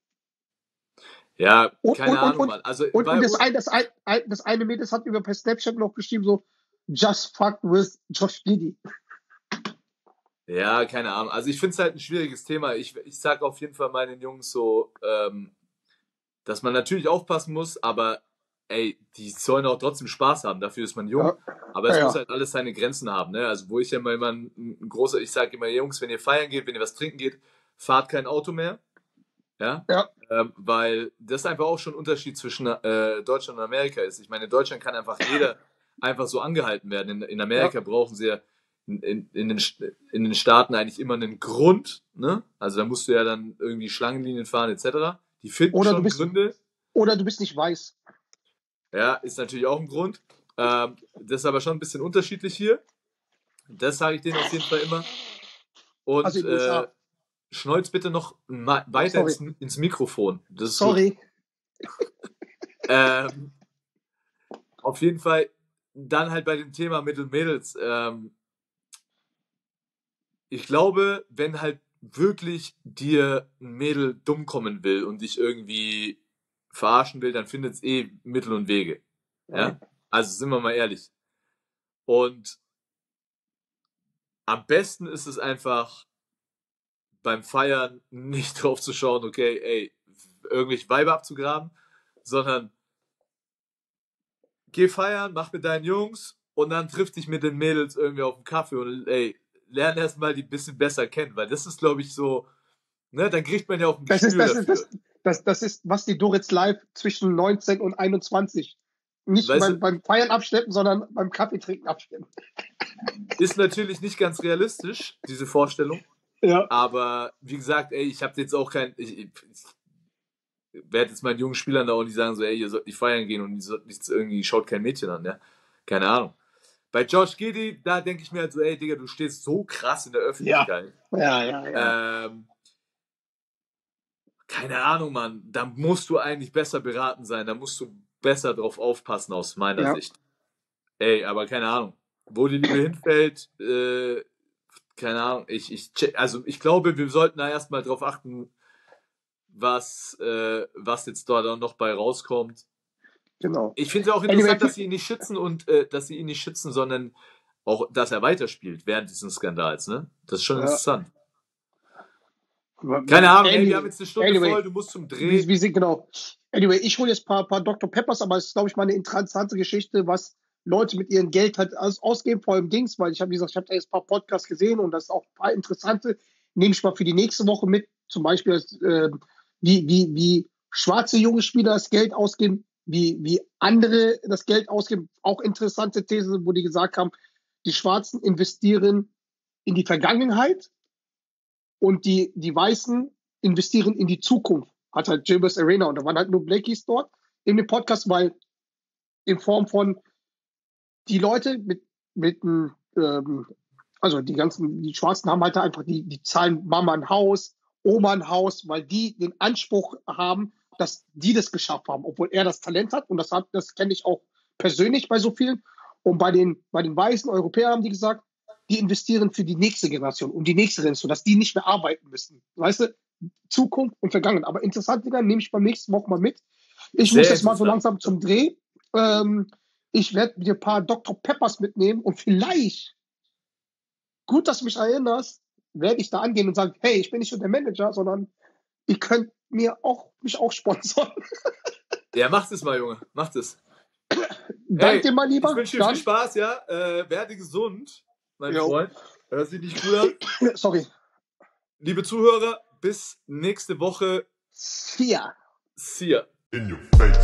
Ja, Und, keine und, Ahnung, und, Mann. Also, und, bei und das, uns- ein, das, ein, ein- das eine Mädel das hat über per Snapchat noch geschrieben, so, just fuck with Josh Giddey. Ja, keine Ahnung. Also ich finde es halt ein schwieriges Thema. Ich, ich sag auf jeden Fall meinen Jungs so, ähm, dass man natürlich aufpassen muss, aber ey, die sollen auch trotzdem Spaß haben. Dafür ist man jung. Ja. Aber es Ja, ja. muss halt alles seine Grenzen haben. Ne? Also wo ich ja immer, immer ein, ein großer, ich sage immer, Jungs, wenn ihr feiern geht, wenn ihr was trinken geht, fahrt kein Auto mehr. Ja. Ja. Ähm, weil das einfach auch schon ein Unterschied zwischen äh, Deutschland und Amerika ist. Ich meine, in Deutschland kann einfach jeder einfach so angehalten werden. In, in Amerika brauchen sie ja in, in, in, den, in den Staaten eigentlich immer einen Grund. Ne? Also da musst du ja dann irgendwie Schlangenlinien fahren et cetera. Die finden Oder schon du bist- Gründe. Oder du bist nicht weiß. Ja, ist natürlich auch ein Grund. Ähm, das ist aber schon ein bisschen unterschiedlich hier. Das sage ich denen auf jeden Fall immer. Und Also in den U S A. äh, schnolz bitte noch ma- weiter ins, Sorry. ins Mikrofon. Das ist gut. Sorry. Ähm, auf jeden Fall dann halt bei dem Thema mit den Mädels. Ähm, ich glaube, wenn halt wirklich dir ein Mädel dumm kommen will und dich irgendwie verarschen will, dann findet es eh Mittel und Wege. Ja? Also sind wir mal ehrlich. Und am besten ist es einfach beim Feiern nicht drauf zu schauen, okay, ey, irgendwelche Weiber abzugraben, sondern geh feiern, mach mit deinen Jungs und dann triff dich mit den Mädels irgendwie auf dem Kaffee und ey, lern erstmal die ein bisschen besser kennen, weil das ist, glaube ich, so, ne, dann kriegt man ja auch ein Das ist, Gefühl das, ist, dafür. das, das, das ist, was die Doritz Live zwischen neunzehn und einundzwanzig nicht Weißt beim, du- beim Feiern abschleppen, sondern beim Kaffeetrinken abschleppen. Ist natürlich nicht ganz realistisch, diese Vorstellung, Ja. aber wie gesagt, ey, ich habe jetzt auch kein, ich, ich, ich werde jetzt meinen jungen Spielern da auch nicht sagen, so, ey, ihr sollt nicht feiern gehen und ihr sollt nicht irgendwie, schaut kein Mädchen an, ja, keine Ahnung. Bei Josh Giddey, da denke ich mir halt so, ey, Digga, du stehst so krass in der Öffentlichkeit. Ja, ja, ja. Ähm, keine Ahnung, Mann. Da musst du eigentlich besser beraten sein. Da musst du besser drauf aufpassen, aus meiner Ja. Sicht. Ey, aber keine Ahnung. Wo die Liebe hinfällt, äh, keine Ahnung. Ich, ich, check- also ich glaube, wir sollten da erstmal drauf achten, was, äh, was jetzt dort auch noch bei rauskommt. Genau. Ich finde es auch Anyway, interessant, für- dass sie ihn nicht schützen und äh, dass sie ihn nicht schützen, sondern auch, dass er weiterspielt während dieses Skandals, ne? Das ist schon Ja. interessant. Keine Ahnung, ey, Anyway, wir haben jetzt eine Stunde anyway. voll, du musst zum Dreh. Wie, wie sind, genau. Anyway, ich hole jetzt ein paar, paar Doktor Peppers, aber es ist, glaube ich, mal eine interessante Geschichte, was Leute mit ihrem Geld halt aus, ausgeben, vor allem Dings, weil ich habe, wie gesagt, ich habe da jetzt ein paar Podcasts gesehen und das ist auch ein paar interessante, nehme ich mal für die nächste Woche mit, zum Beispiel, äh, wie, wie, wie schwarze junge Spieler das Geld ausgeben, wie, wie andere das Geld ausgeben, auch interessante These, wo die gesagt haben, die Schwarzen investieren in die Vergangenheit und die, die Weißen investieren in die Zukunft. Hat halt Gilbert Arena und da waren halt nur Blackies dort in dem Podcast, weil in Form von die Leute mit, mit ähm, also die ganzen, die Schwarzen haben halt einfach, die, die zahlen Mama ein Haus, Oma ein Haus, weil die den Anspruch haben, dass die das geschafft haben, obwohl er das Talent hat. Und das hat, das kenne ich auch persönlich bei so vielen. Und bei den, bei den weißen Europäern haben die gesagt, die investieren für die nächste Generation und die nächste Generation, dass die nicht mehr arbeiten müssen. Weißt du, Zukunft und Vergangenheit. Aber interessant, Digga, nehme ich beim nächsten Woche mal mit. Ich Sehr muss jetzt mal so interessant. langsam zum Dreh. Ähm, ich werde dir ein paar Doktor Peppers mitnehmen und vielleicht, gut, dass du mich erinnerst, werde ich da angehen und sagen, hey, ich bin nicht nur der Manager, sondern ihr könnt mir auch, mich auch sponsern. Ja, macht es mal, Junge. Macht es. Danke Hey, dir mal lieber. Ich wünsche dir Dann, viel Spaß, ja. Äh, werde gesund, mein Jo. Freund. Hört sich nicht gut an. sorry, Liebe Zuhörer, bis nächste Woche. vier. See ya. In your face.